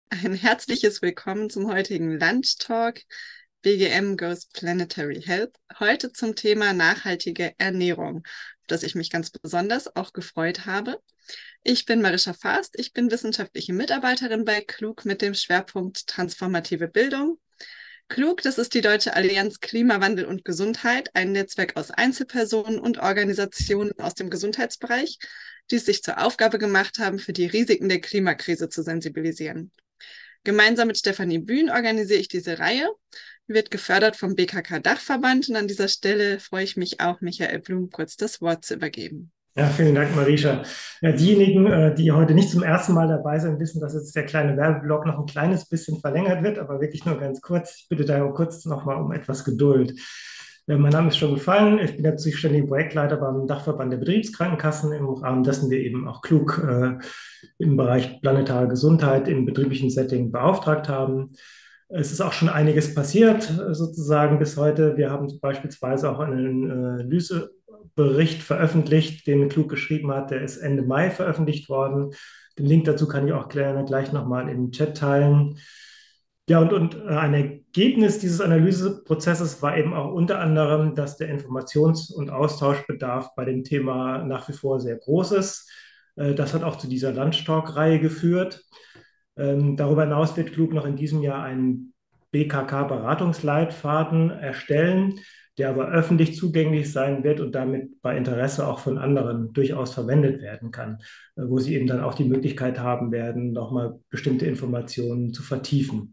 Ein herzliches Willkommen zum heutigen Lunch Talk BGM Goes Planetary Health. Heute zum Thema nachhaltige Ernährung, auf das ich mich ganz besonders auch gefreut habe. Ich bin Marisha Fast, ich bin wissenschaftliche Mitarbeiterin bei Klug mit dem Schwerpunkt Transformative Bildung. Klug, das ist die Deutsche Allianz Klimawandel und Gesundheit, ein Netzwerk aus Einzelpersonen und Organisationen aus dem Gesundheitsbereich, die es sich zur Aufgabe gemacht haben, für die Risiken der Klimakrise zu sensibilisieren. Gemeinsam mit Stefanie Bühn organisiere ich diese Reihe. Die wird gefördert vom BKK-Dachverband und an dieser Stelle freue ich mich auch, Michael Blum kurz das Wort zu übergeben. Ja, vielen Dank, Marisha. Ja, diejenigen, die heute nicht zum ersten Mal dabei sind, wissen, dass jetzt der kleine Werbeblock noch ein kleines bisschen verlängert wird, aber wirklich nur ganz kurz. Ich bitte daher kurz nochmal um etwas Geduld. Mein Name ist schon gefallen. Ich bin der zuständige Projektleiter beim Dachverband der Betriebskrankenkassen, im Rahmen dessen wir eben auch klug im Bereich planetare Gesundheit im betrieblichen Setting beauftragt haben. Es ist auch schon einiges passiert, sozusagen bis heute. Wir haben beispielsweise auch einen Analysebericht veröffentlicht, den Klug geschrieben hat. Der ist Ende Mai veröffentlicht worden. Den Link dazu kann ich auch gleich nochmal im Chat teilen. Ja, und ein Ergebnis dieses Analyseprozesses war eben auch unter anderem, dass der Informations- und Austauschbedarf bei dem Thema nach wie vor sehr groß ist. Das hat auch zu dieser Lunch-Talk-Reihe geführt. Darüber hinaus wird Klug noch in diesem Jahr einen BKK-Beratungsleitfaden erstellen, der aber öffentlich zugänglich sein wird und damit bei Interesse auch von anderen durchaus verwendet werden kann, wo sie eben dann auch die Möglichkeit haben werden, nochmal bestimmte Informationen zu vertiefen.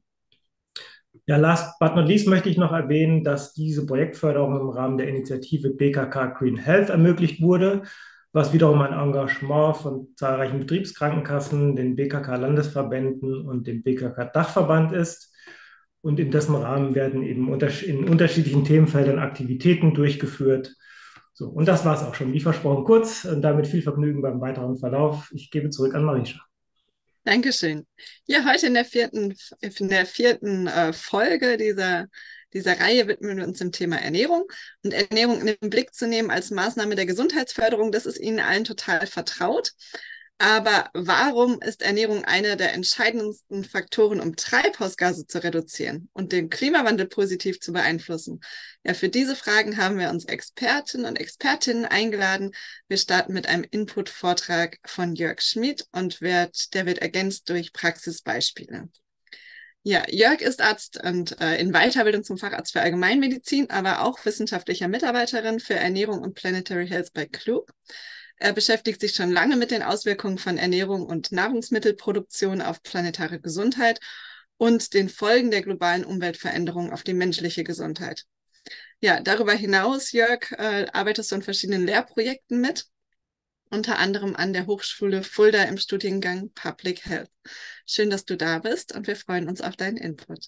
Ja, last but not least möchte ich noch erwähnen, dass diese Projektförderung im Rahmen der Initiative BKK Green Health ermöglicht wurde, was wiederum ein Engagement von zahlreichen Betriebskrankenkassen, den BKK-Landesverbänden und dem BKK-Dachverband ist. Und in dessen Rahmen werden eben in unterschiedlichen Themenfeldern Aktivitäten durchgeführt. So, und das war es auch schon, wie versprochen, kurz und damit viel Vergnügen beim weiteren Verlauf. Ich gebe zurück an Marisha. Dankeschön. Ja, heute in der vierten Folge dieser Reihe widmen wir uns dem Thema Ernährung. Und Ernährung in den Blick zu nehmen als Maßnahme der Gesundheitsförderung, das ist Ihnen allen total vertraut. Aber warum ist Ernährung einer der entscheidendsten Faktoren, um Treibhausgase zu reduzieren und den Klimawandel positiv zu beeinflussen? Ja, für diese Fragen haben wir uns Expertinnen und Expertinnen eingeladen. Wir starten mit einem Input-Vortrag von Jörg Schmid und der wird ergänzt durch Praxisbeispiele. Ja, Jörg ist Arzt und in Weiterbildung zum Facharzt für Allgemeinmedizin, aber auch wissenschaftlicher Mitarbeiterin für Ernährung und Planetary Health bei Klug. Er beschäftigt sich schon lange mit den Auswirkungen von Ernährung und Nahrungsmittelproduktion auf planetare Gesundheit und den Folgen der globalen Umweltveränderung auf die menschliche Gesundheit. Ja, darüber hinaus, Jörg, arbeitest du an verschiedenen Lehrprojekten mit, unter anderem an der Hochschule Fulda im Studiengang Public Health. Schön, dass du da bist und wir freuen uns auf deinen Input.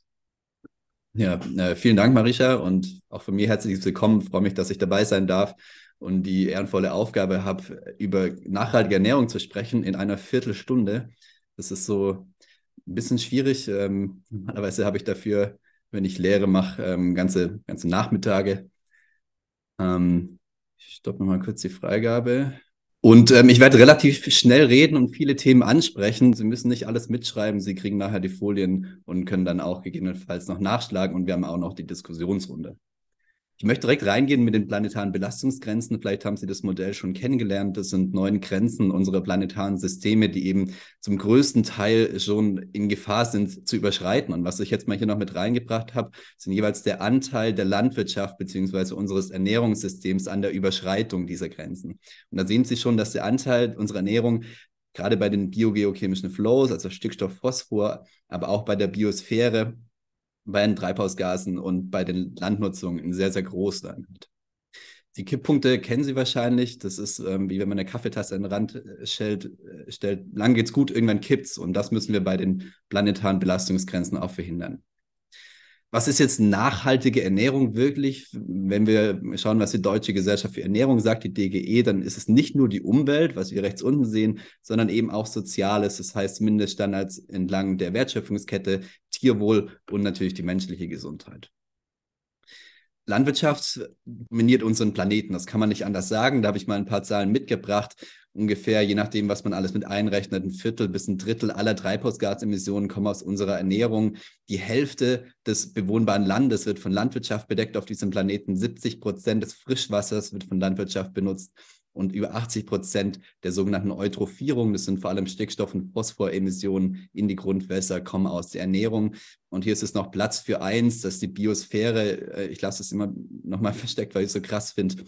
Ja, vielen Dank, Marisha, und auch von mir herzliches Willkommen. Ich freue mich, dass ich dabei sein darf und die ehrenvolle Aufgabe habe, über nachhaltige Ernährung zu sprechen in einer Viertelstunde. Das ist so ein bisschen schwierig. Normalerweise habe ich dafür, wenn ich Lehre mache, ganze Nachmittage. Ich stoppe nochmal kurz die Freigabe. Und ich werde relativ schnell reden und viele Themen ansprechen. Sie müssen nicht alles mitschreiben. Sie kriegen nachher die Folien und können dann auch gegebenenfalls noch nachschlagen. Und wir haben auch noch die Diskussionsrunde. Ich möchte direkt reingehen mit den planetaren Belastungsgrenzen. Vielleicht haben Sie das Modell schon kennengelernt. Das sind 9 Grenzen unserer planetaren Systeme, die eben zum größten Teil schon in Gefahr sind zu überschreiten. Und was ich jetzt mal hier noch mit reingebracht habe, sind jeweils der Anteil der Landwirtschaft bzw. unseres Ernährungssystems an der Überschreitung dieser Grenzen. Und da sehen Sie schon, dass der Anteil unserer Ernährung gerade bei den biogeochemischen Flows, also Stickstoff, Phosphor, aber auch bei der Biosphäre, bei den Treibhausgasen und bei den Landnutzungen sehr, sehr groß sein wird. Die Kipppunkte kennen Sie wahrscheinlich. Das ist wie wenn man eine Kaffeetasse an den Rand stellt. Lang geht's gut, irgendwann kippt's. Und das müssen wir bei den planetaren Belastungsgrenzen auch verhindern. Was ist jetzt nachhaltige Ernährung wirklich? Wenn wir schauen, was die Deutsche Gesellschaft für Ernährung sagt, die DGE, dann ist es nicht nur die Umwelt, was wir rechts unten sehen, sondern eben auch Soziales. Das heißt Mindeststandards entlang der Wertschöpfungskette, Tierwohl und natürlich die menschliche Gesundheit. Landwirtschaft dominiert unseren Planeten, das kann man nicht anders sagen. Da habe ich mal ein paar Zahlen mitgebracht. Ungefähr, je nachdem, was man alles mit einrechnet, 1/4 bis 1/3 aller Treibhausgasemissionen kommen aus unserer Ernährung. Die Hälfte des bewohnbaren Landes wird von Landwirtschaft bedeckt auf diesem Planeten. 70% des Frischwassers wird von Landwirtschaft benutzt. Und über 80% der sogenannten Eutrophierung, das sind vor allem Stickstoff- und Phosphoremissionen in die Grundwässer, kommen aus der Ernährung. Und hier ist es noch Platz für eins, dass die Biosphäre, ich lasse es immer nochmal versteckt, weil ich es so krass finde,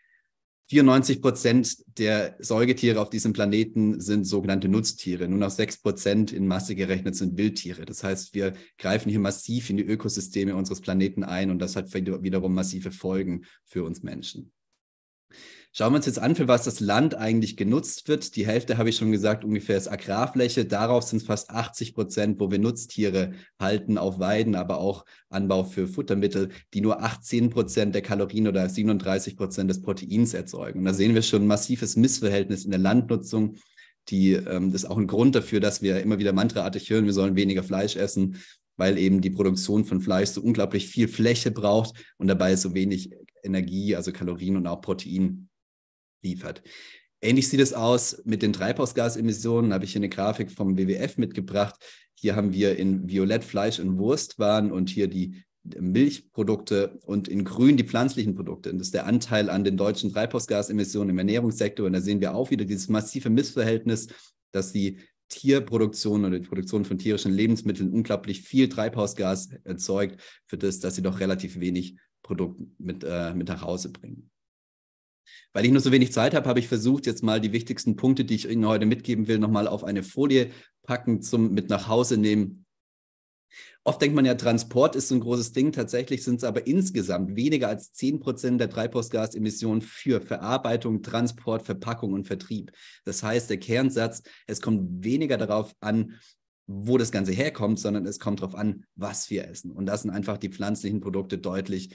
94% der Säugetiere auf diesem Planeten sind sogenannte Nutztiere. Nur noch 6% in Masse gerechnet sind Wildtiere. Das heißt, wir greifen hier massiv in die Ökosysteme unseres Planeten ein und das hat wiederum massive Folgen für uns Menschen. Schauen wir uns jetzt an, für was das Land eigentlich genutzt wird. Die Hälfte, habe ich schon gesagt, ungefähr ist Agrarfläche. Darauf sind es fast 80%, wo wir Nutztiere halten auf Weiden, aber auch Anbau für Futtermittel, die nur 18% der Kalorien oder 37% des Proteins erzeugen. Und da sehen wir schon ein massives Missverhältnis in der Landnutzung. Das ist auch ein Grund dafür, dass wir immer wieder mantraartig hören, wir sollen weniger Fleisch essen, weil eben die Produktion von Fleisch so unglaublich viel Fläche braucht und dabei so wenig Energie, also Kalorien und auch Protein liefert. Ähnlich sieht es aus mit den Treibhausgasemissionen. Da habe ich hier eine Grafik vom WWF mitgebracht. Hier haben wir in Violett Fleisch- und Wurstwaren und hier die Milchprodukte und in Grün die pflanzlichen Produkte. Und das ist der Anteil an den deutschen Treibhausgasemissionen im Ernährungssektor. Und da sehen wir auch wieder dieses massive Missverhältnis, dass die Tierproduktion oder die Produktion von tierischen Lebensmitteln unglaublich viel Treibhausgas erzeugt, für das, dass sie doch relativ wenig Produkt mit nach Hause bringen. Weil ich nur so wenig Zeit habe, habe ich versucht, jetzt mal die wichtigsten Punkte, die ich Ihnen heute mitgeben will, nochmal auf eine Folie packen, zum mit nach Hause nehmen. Oft denkt man ja, Transport ist so ein großes Ding. Tatsächlich sind es aber insgesamt weniger als 10% der Treibhausgasemissionen für Verarbeitung, Transport, Verpackung und Vertrieb. Das heißt, der Kernsatz, es kommt weniger darauf an, wo das Ganze herkommt, sondern es kommt darauf an, was wir essen. Und das sind einfach die pflanzlichen Produkte deutlich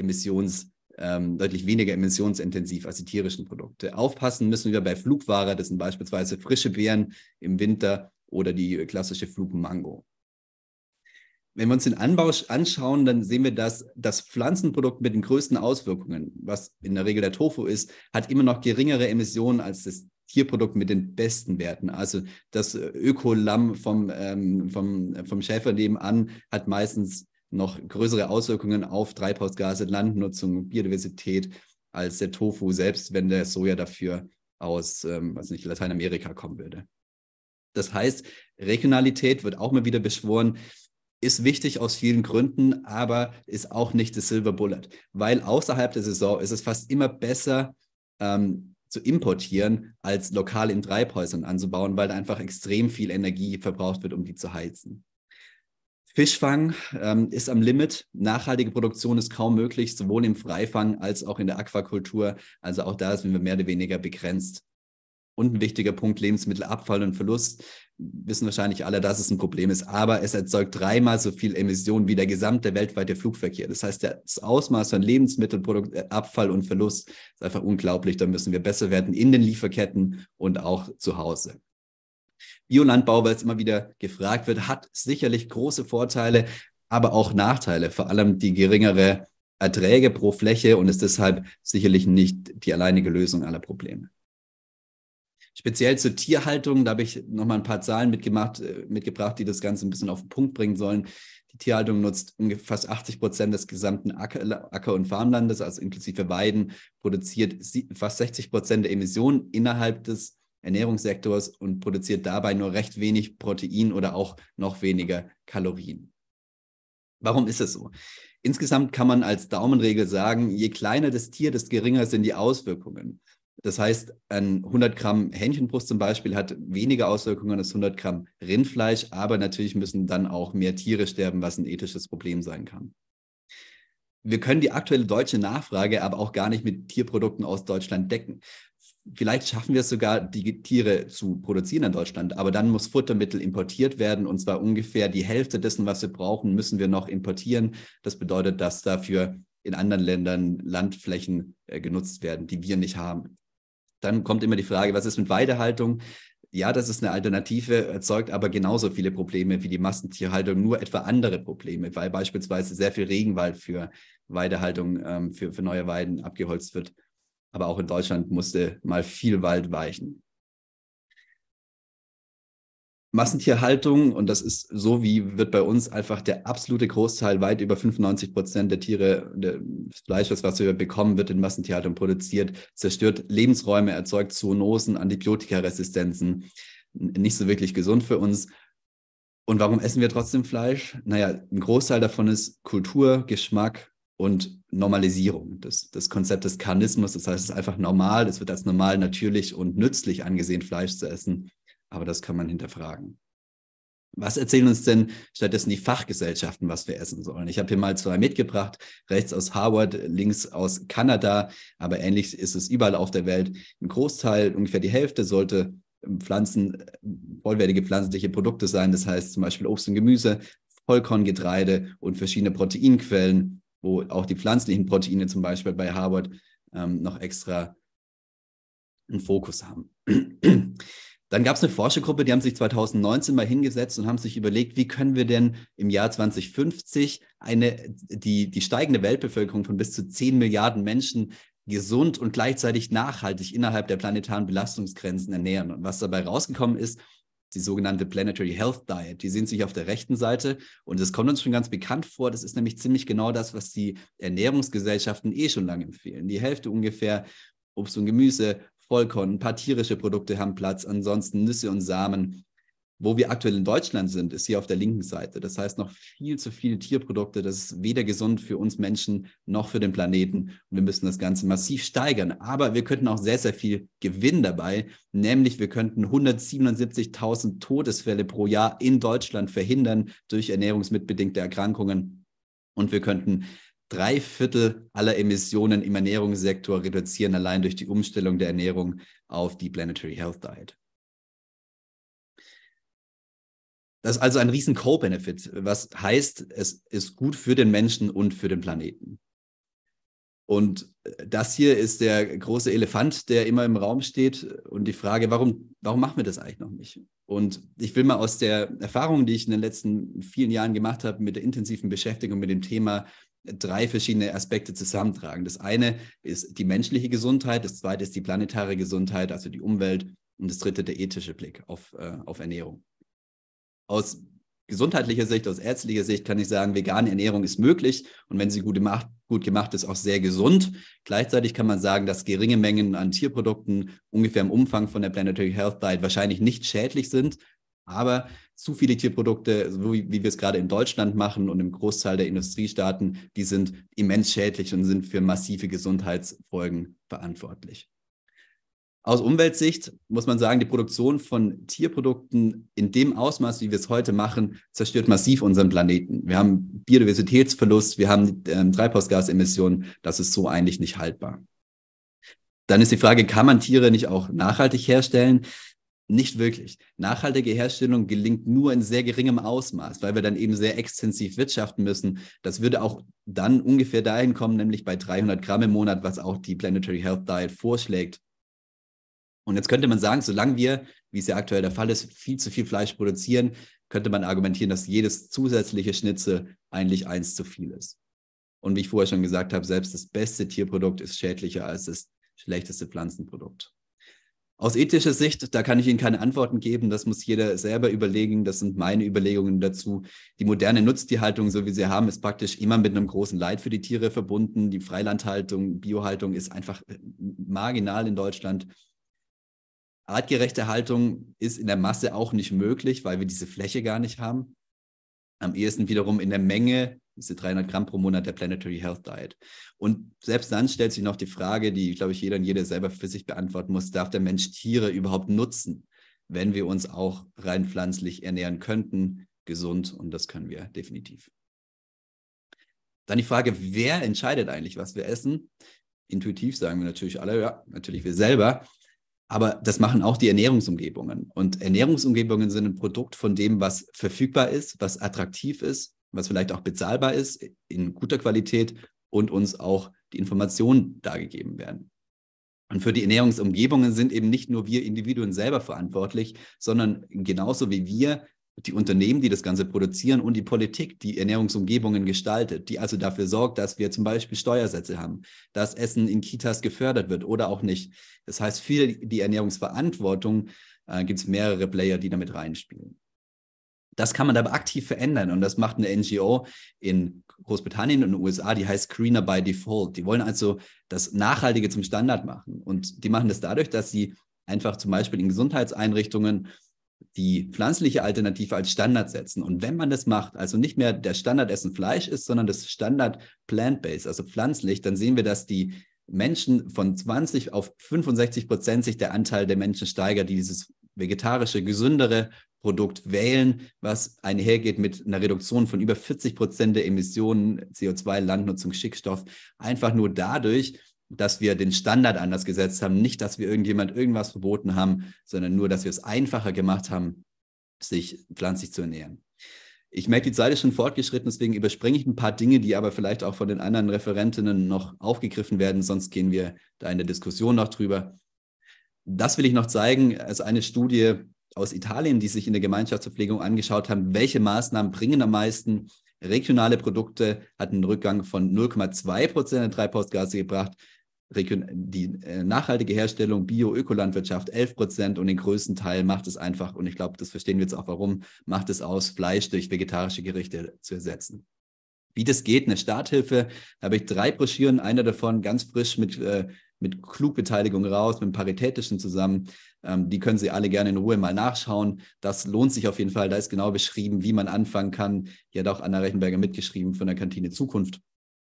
weniger emissionsintensiv als die tierischen Produkte. Aufpassen müssen wir bei Flugware, das sind beispielsweise frische Beeren im Winter oder die klassische Flugmango. Wenn wir uns den Anbau anschauen, dann sehen wir, dass das Pflanzenprodukt mit den größten Auswirkungen, was in der Regel der Tofu ist, hat immer noch geringere Emissionen als das Tierprodukt mit den besten Werten. Also das Ökolamm vom Schäfer nebenan hat meistens noch größere Auswirkungen auf Treibhausgase, Landnutzung, Biodiversität als der Tofu, selbst wenn der Soja dafür aus Lateinamerika kommen würde. Das heißt, Regionalität wird auch mal wieder beschworen, ist wichtig aus vielen Gründen, aber ist auch nicht das Silver Bullet, weil außerhalb der Saison ist es fast immer besser zu importieren, als lokal in Treibhäusern anzubauen, weil da einfach extrem viel Energie verbraucht wird, um die zu heizen. Fischfang ist am Limit. Nachhaltige Produktion ist kaum möglich, sowohl im Freifang als auch in der Aquakultur. Also auch da sind wir mehr oder weniger begrenzt. Und ein wichtiger Punkt, Lebensmittelabfall und Verlust. Wissen wahrscheinlich alle, dass es ein Problem ist, aber es erzeugt 3-mal so viel Emissionen wie der gesamte weltweite Flugverkehr. Das heißt, das Ausmaß von Lebensmittelabfall und Verlust ist einfach unglaublich. Da müssen wir besser werden in den Lieferketten und auch zu Hause. Biolandbau, weil es immer wieder gefragt wird, hat sicherlich große Vorteile, aber auch Nachteile, vor allem die geringere Erträge pro Fläche und ist deshalb sicherlich nicht die alleinige Lösung aller Probleme. Speziell zur Tierhaltung, da habe ich nochmal ein paar Zahlen mitgebracht, die das Ganze ein bisschen auf den Punkt bringen sollen. Die Tierhaltung nutzt fast 80% des gesamten Acker- und Farmlandes, also inklusive Weiden, produziert fast 60% der Emissionen innerhalb des Ernährungssektors und produziert dabei nur recht wenig Protein oder auch noch weniger Kalorien. Warum ist es so? Insgesamt kann man als Daumenregel sagen, je kleiner das Tier, desto geringer sind die Auswirkungen. Das heißt, ein 100 Gramm Hähnchenbrust zum Beispiel hat weniger Auswirkungen als 100 Gramm Rindfleisch, aber natürlich müssen dann auch mehr Tiere sterben, was ein ethisches Problem sein kann. Wir können die aktuelle deutsche Nachfrage aber auch gar nicht mit Tierprodukten aus Deutschland decken. Vielleicht schaffen wir es sogar, die Tiere zu produzieren in Deutschland, aber dann muss Futtermittel importiert werden und zwar ungefähr die Hälfte dessen, was wir brauchen, müssen wir noch importieren. Das bedeutet, dass dafür in anderen Ländern Landflächen genutzt werden, die wir nicht haben. Dann kommt immer die Frage, was ist mit Weidehaltung? ja, das ist eine Alternative, erzeugt aber genauso viele Probleme wie die Massentierhaltung, nur etwa andere Probleme, weil beispielsweise sehr viel Regenwald für Weidehaltung, für neue Weiden abgeholzt wird. Aber auch in Deutschland musste mal viel Wald weichen. Massentierhaltung, und das ist so, wie wird bei uns einfach der absolute Großteil, weit über 95% der Tiere, des Fleisches, was wir bekommen, wird in Massentierhaltung produziert, zerstört Lebensräume, erzeugt Zoonosen, Antibiotikaresistenzen, nicht so wirklich gesund für uns. Und warum essen wir trotzdem Fleisch? Naja, ein Großteil davon ist Kultur, Geschmack und Normalisierung. Das Konzept des Karnismus, das heißt, es ist einfach normal, es wird als normal, natürlich und nützlich angesehen, Fleisch zu essen. Aber das kann man hinterfragen. Was erzählen uns denn stattdessen die Fachgesellschaften, was wir essen sollen? Ich habe hier mal 2 mitgebracht, rechts aus Harvard, links aus Kanada, aber ähnlich ist es überall auf der Welt. Ein Großteil, ungefähr die Hälfte, sollte vollwertige pflanzliche Produkte sein. Das heißt zum Beispiel Obst und Gemüse, Vollkorngetreide und verschiedene Proteinquellen, wo auch die pflanzlichen Proteine zum Beispiel bei Harvard noch extra einen Fokus haben. Dann gab es eine Forschergruppe, die haben sich 2019 mal hingesetzt und haben sich überlegt, wie können wir denn im Jahr 2050 die steigende Weltbevölkerung von bis zu 10 Milliarden Menschen gesund und gleichzeitig nachhaltig innerhalb der planetaren Belastungsgrenzen ernähren. Und was dabei rausgekommen ist, die sogenannte Planetary Health Diet. Die sehen sich auf der rechten Seite und das kommt uns schon ganz bekannt vor. Das ist nämlich ziemlich genau das, was die Ernährungsgesellschaften schon lange empfehlen. Die Hälfte ungefähr Obst und Gemüse, Vollkorn, ein paar tierische Produkte haben Platz, ansonsten Nüsse und Samen. Wo wir aktuell in Deutschland sind, ist hier auf der linken Seite. Das heißt, noch viel zu viele Tierprodukte. Das ist weder gesund für uns Menschen noch für den Planeten. Und wir müssen das Ganze massiv steigern. Aber wir könnten auch sehr, sehr viel Gewinn dabei. Nämlich wir könnten 177.000 Todesfälle pro Jahr in Deutschland verhindern durch ernährungsmitbedingte Erkrankungen. Und wir könnten 3/4 aller Emissionen im Ernährungssektor reduzieren, allein durch die Umstellung der Ernährung auf die Planetary Health Diet. Das ist also ein riesen Co-Benefit, was heißt, es ist gut für den Menschen und für den Planeten. Und das hier ist der große Elefant, der immer im Raum steht und die Frage, warum machen wir das eigentlich noch nicht? Und ich will mal aus der Erfahrung, die ich in den letzten vielen Jahren gemacht habe, mit der intensiven Beschäftigung mit dem Thema 3 verschiedene Aspekte zusammentragen. Das eine ist die menschliche Gesundheit, das zweite ist die planetare Gesundheit, also die Umwelt, und das dritte der ethische Blick auf Ernährung. Aus gesundheitlicher Sicht, aus ärztlicher Sicht kann ich sagen, vegane Ernährung ist möglich und wenn sie gut gemacht ist, auch sehr gesund. Gleichzeitig kann man sagen, dass geringe Mengen an Tierprodukten ungefähr im Umfang von der Planetary Health Diet wahrscheinlich nicht schädlich sind, aber zu viele Tierprodukte, so wie wir es gerade in Deutschland machen und im Großteil der Industriestaaten, die sind immens schädlich und sind für massive Gesundheitsfolgen verantwortlich. Aus Umweltsicht muss man sagen, die Produktion von Tierprodukten in dem Ausmaß, wie wir es heute machen, zerstört massiv unseren Planeten. Wir haben Biodiversitätsverlust, wir haben Treibhausgasemissionen. Das ist so eigentlich nicht haltbar. Dann ist die Frage, kann man Tiere nicht auch nachhaltig herstellen? Nicht wirklich. Nachhaltige Herstellung gelingt nur in sehr geringem Ausmaß, weil wir dann eben sehr extensiv wirtschaften müssen. Das würde auch dann ungefähr dahin kommen, nämlich bei 300 Gramm im Monat, was auch die Planetary Health Diet vorschlägt. Und jetzt könnte man sagen, solange wir, wie es ja aktuell der Fall ist, viel zu viel Fleisch produzieren, könnte man argumentieren, dass jedes zusätzliche Schnitzel eigentlich 1 zu viel ist. Und wie ich vorher schon gesagt habe, selbst das beste Tierprodukt ist schädlicher als das schlechteste Pflanzenprodukt. Aus ethischer Sicht, da kann ich Ihnen keine Antworten geben, das muss jeder selber überlegen, das sind meine Überlegungen dazu. Die moderne Nutztierhaltung, so wie sie haben, ist praktisch immer mit einem großen Leid für die Tiere verbunden. Die Freilandhaltung, Biohaltung ist einfach marginal in Deutschland. Artgerechte Haltung ist in der Masse auch nicht möglich, weil wir diese Fläche gar nicht haben. Am ehesten wiederum in der Menge, diese 300 Gramm pro Monat der Planetary Health Diet. Und selbst dann stellt sich noch die Frage, die, glaube ich, jeder und jede selber für sich beantworten muss, darf der Mensch Tiere überhaupt nutzen, wenn wir uns auch rein pflanzlich ernähren könnten, gesund, und das können wir definitiv. Dann die Frage, wer entscheidet eigentlich, was wir essen? Intuitiv sagen wir natürlich alle, ja, natürlich wir selber. Aber das machen auch die Ernährungsumgebungen. Und Ernährungsumgebungen sind ein Produkt von dem, was verfügbar ist, was attraktiv ist, was vielleicht auch bezahlbar ist, in guter Qualität und uns auch die Informationen dargegeben werden. Und für die Ernährungsumgebungen sind eben nicht nur wir Individuen selber verantwortlich, sondern genauso wie wir die Unternehmen, die das Ganze produzieren und die Politik, die Ernährungsumgebungen gestaltet, die also dafür sorgt, dass wir zum Beispiel Steuersätze haben, dass Essen in Kitas gefördert wird oder auch nicht. Das heißt, für die Ernährungsverantwortung gibt es mehrere Player, die damit reinspielen. Das kann man aber aktiv verändern und das macht eine NGO in Großbritannien und den USA, die heißt Greener by Default. Die wollen also das Nachhaltige zum Standard machen und die machen das dadurch, dass sie einfach zum Beispiel in Gesundheitseinrichtungen die pflanzliche Alternative als Standard setzen. Und wenn man das macht, also nicht mehr der Standardessen Fleisch ist, sondern das Standard plant-based, also pflanzlich, dann sehen wir, dass die Menschen von 20 auf 65% sich der Anteil der Menschen steigert, die dieses vegetarische, gesündere Produkt wählen, was einhergeht mit einer Reduktion von über 40% der Emissionen CO2, Landnutzung, Stickstoff, einfach nur dadurch, dass wir den Standard anders gesetzt haben, nicht, dass wir irgendwas verboten haben, sondern nur, dass wir es einfacher gemacht haben, sich pflanzlich zu ernähren. Ich merke, die Zeit ist schon fortgeschritten, deswegen überspringe ich ein paar Dinge, die aber vielleicht auch von den anderen Referentinnen noch aufgegriffen werden, sonst gehen wir da in der Diskussion noch drüber. Das will ich noch zeigen, als eine Studie aus Italien, die sich in der Gemeinschaftsverpflegung angeschaut haben, welche Maßnahmen bringen am meisten. Regionale Produkte hatten einen Rückgang von 0,2% der Treibhausgase gebracht, die nachhaltige Herstellung, Bio-Ökolandwirtschaft 11% und den größten Teil macht es einfach, und ich glaube, das verstehen wir jetzt auch warum, macht es aus, Fleisch durch vegetarische Gerichte zu ersetzen. Wie das geht, eine Starthilfe, da habe ich 3 Broschüren, eine davon ganz frisch mit Klugbeteiligung raus, mit dem Paritätischen zusammen. Die können Sie alle gerne in Ruhe mal nachschauen. Das lohnt sich auf jeden Fall. Da ist genau beschrieben, wie man anfangen kann. Hier hat auch Anna Rechenberger mitgeschrieben von der Kantine Zukunft.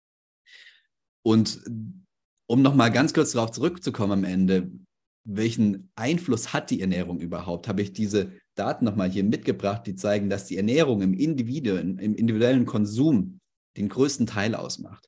Und um nochmal ganz kurz darauf zurückzukommen am Ende, welchen Einfluss hat die Ernährung überhaupt, habe ich diese Daten nochmal hier mitgebracht, die zeigen, dass die Ernährung im individuellen Konsum den größten Teil ausmacht.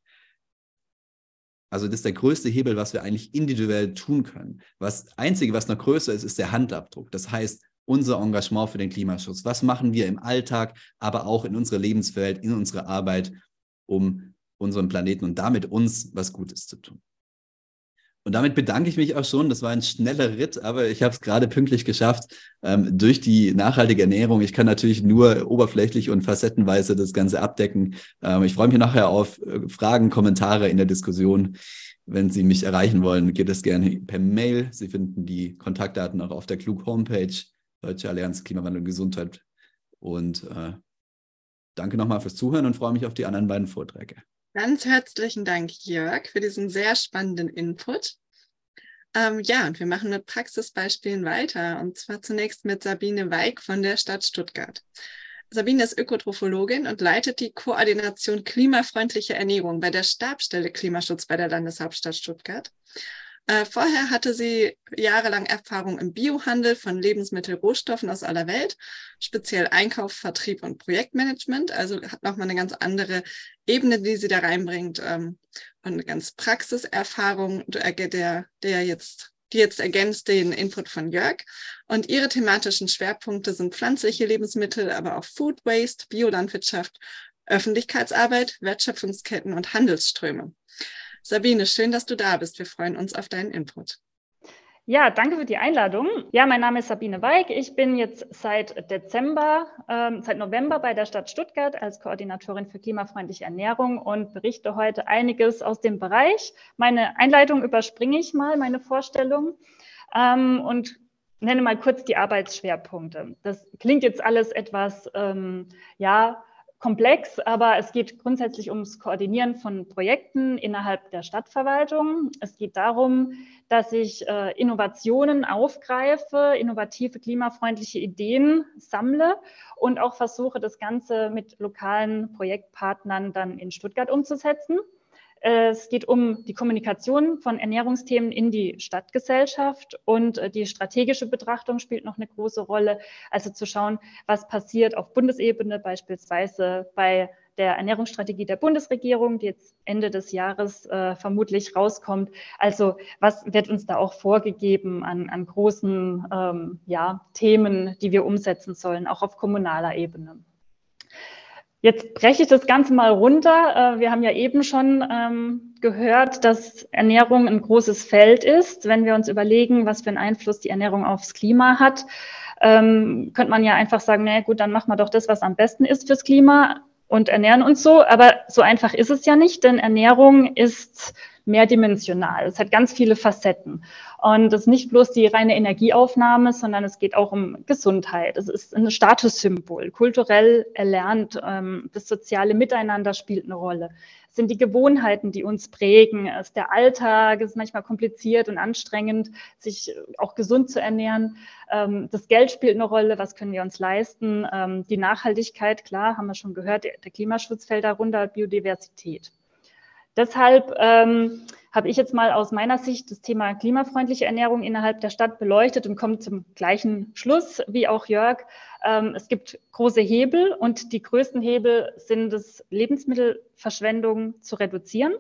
Also das ist der größte Hebel, was wir eigentlich individuell tun können. Das Einzige, was noch größer ist, ist der Handabdruck. Das heißt, unser Engagement für den Klimaschutz. Was machen wir im Alltag, aber auch in unserer Lebenswelt, in unserer Arbeit, um unseren Planeten und damit uns was Gutes zu tun. Und damit bedanke ich mich auch schon. Das war ein schneller Ritt, aber ich habe es gerade pünktlich geschafft durch die nachhaltige Ernährung. Ich kann natürlich nur oberflächlich und facettenweise das Ganze abdecken. Ich freue mich nachher auf Fragen, Kommentare in der Diskussion. Wenn Sie mich erreichen wollen, geht es gerne per Mail. Sie finden die Kontaktdaten auch auf der Klug-Homepage, Deutsche Allianz Klimawandel und Gesundheit. Und danke nochmal fürs Zuhören und freue mich auf die anderen beiden Vorträge. Ganz herzlichen Dank, Jörg, für diesen sehr spannenden Input. Ja, und wir machen mit Praxisbeispielen weiter, und zwar zunächst mit Sabine Weig von der Stadt Stuttgart. Sabine ist Ökotrophologin und leitet die Koordination klimafreundliche Ernährung bei der Stabsstelle Klimaschutz bei der Landeshauptstadt Stuttgart. Vorher hatte sie jahrelang Erfahrung im Biohandel von Lebensmittelrohstoffen aus aller Welt, speziell Einkauf, Vertrieb und Projektmanagement. Also hat nochmal eine ganz andere Ebene, die sie da reinbringt, und eine ganz Praxiserfahrung, die jetzt ergänzt den Input von Jörg. Und ihre thematischen Schwerpunkte sind pflanzliche Lebensmittel, aber auch Food Waste, Biolandwirtschaft, Öffentlichkeitsarbeit, Wertschöpfungsketten und Handelsströme. Sabine, schön, dass du da bist. Wir freuen uns auf deinen Input. Ja, danke für die Einladung. Ja, mein Name ist Sabine Weig. Ich bin jetzt seit November bei der Stadt Stuttgart als Koordinatorin für klimafreundliche Ernährung und berichte heute einiges aus dem Bereich. Meine Einleitung überspringe ich mal, meine Vorstellung, und nenne mal kurz die Arbeitsschwerpunkte. Das klingt jetzt alles etwas, komplex, aber es geht grundsätzlich ums Koordinieren von Projekten innerhalb der Stadtverwaltung. Es geht darum, dass ich Innovationen aufgreife, innovative, klimafreundliche Ideen sammle und auch versuche, das Ganze mit lokalen Projektpartnern dann in Stuttgart umzusetzen. Es geht um die Kommunikation von Ernährungsthemen in die Stadtgesellschaft, und die strategische Betrachtung spielt noch eine große Rolle. Also zu schauen, was passiert auf Bundesebene, beispielsweise bei der Ernährungsstrategie der Bundesregierung, die jetzt Ende des Jahres vermutlich rauskommt. Also was wird uns da auch vorgegeben an großen Themen, die wir umsetzen sollen, auch auf kommunaler Ebene. Jetzt breche ich das Ganze mal runter. Wir haben ja eben schon gehört, dass Ernährung ein großes Feld ist. Wenn wir uns überlegen, was für einen Einfluss die Ernährung aufs Klima hat, könnte man ja einfach sagen, na gut, dann machen wir doch das, was am besten ist fürs Klima und ernähren uns so. Aber so einfach ist es ja nicht, denn Ernährung ist mehrdimensional. Es hat ganz viele Facetten. Und es ist nicht bloß die reine Energieaufnahme, sondern es geht auch um Gesundheit. Es ist ein Statussymbol, kulturell erlernt. Das soziale Miteinander spielt eine Rolle. Es sind die Gewohnheiten, die uns prägen. Es ist der Alltag, es ist manchmal kompliziert und anstrengend, sich auch gesund zu ernähren. Das Geld spielt eine Rolle, was können wir uns leisten? Die Nachhaltigkeit, klar, haben wir schon gehört, der Klimaschutz fällt darunter, Biodiversität. Deshalb habe ich jetzt mal aus meiner Sicht das Thema klimafreundliche Ernährung innerhalb der Stadt beleuchtet und komme zum gleichen Schluss wie auch Jörg. Es gibt große Hebel und die größten Hebel sind es, Lebensmittelverschwendung zu reduzieren.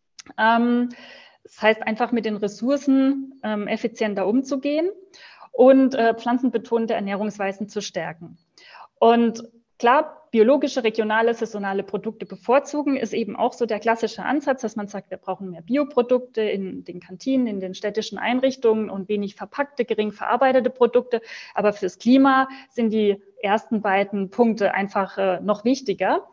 Das heißt einfach mit den Ressourcen effizienter umzugehen und pflanzenbetonte Ernährungsweisen zu stärken. Und klar, biologische, regionale, saisonale Produkte bevorzugen ist eben auch so der klassische Ansatz, dass man sagt, wir brauchen mehr Bioprodukte in den Kantinen, in den städtischen Einrichtungen und wenig verpackte, gering verarbeitete Produkte. Aber fürs Klima sind die ersten beiden Punkte einfach noch wichtiger.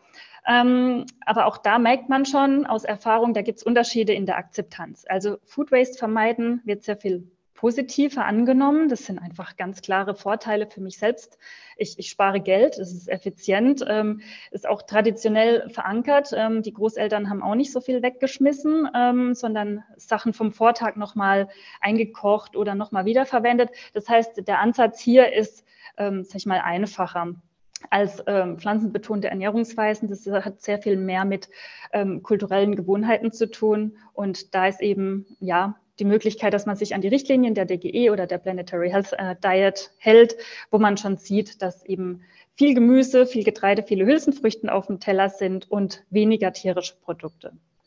Aber auch da merkt man schon aus Erfahrung, da gibt es Unterschiede in der Akzeptanz. Also Food Waste vermeiden wird sehr viel positiver angenommen. Das sind einfach ganz klare Vorteile für mich selbst. Ich spare Geld, es ist effizient, ist auch traditionell verankert. Die Großeltern haben auch nicht so viel weggeschmissen, sondern Sachen vom Vortag nochmal eingekocht oder nochmal wiederverwendet. Das heißt, der Ansatz hier ist, sag ich mal, einfacher als pflanzenbetonte Ernährungsweisen. Das hat sehr viel mehr mit kulturellen Gewohnheiten zu tun. Und da ist eben, ja, die Möglichkeit, dass man sich an die Richtlinien der DGE oder der Planetary Health Diet hält, wo man schon sieht, dass eben viel Gemüse, viel Getreide, viele Hülsenfrüchte auf dem Teller sind und weniger tierische Produkte.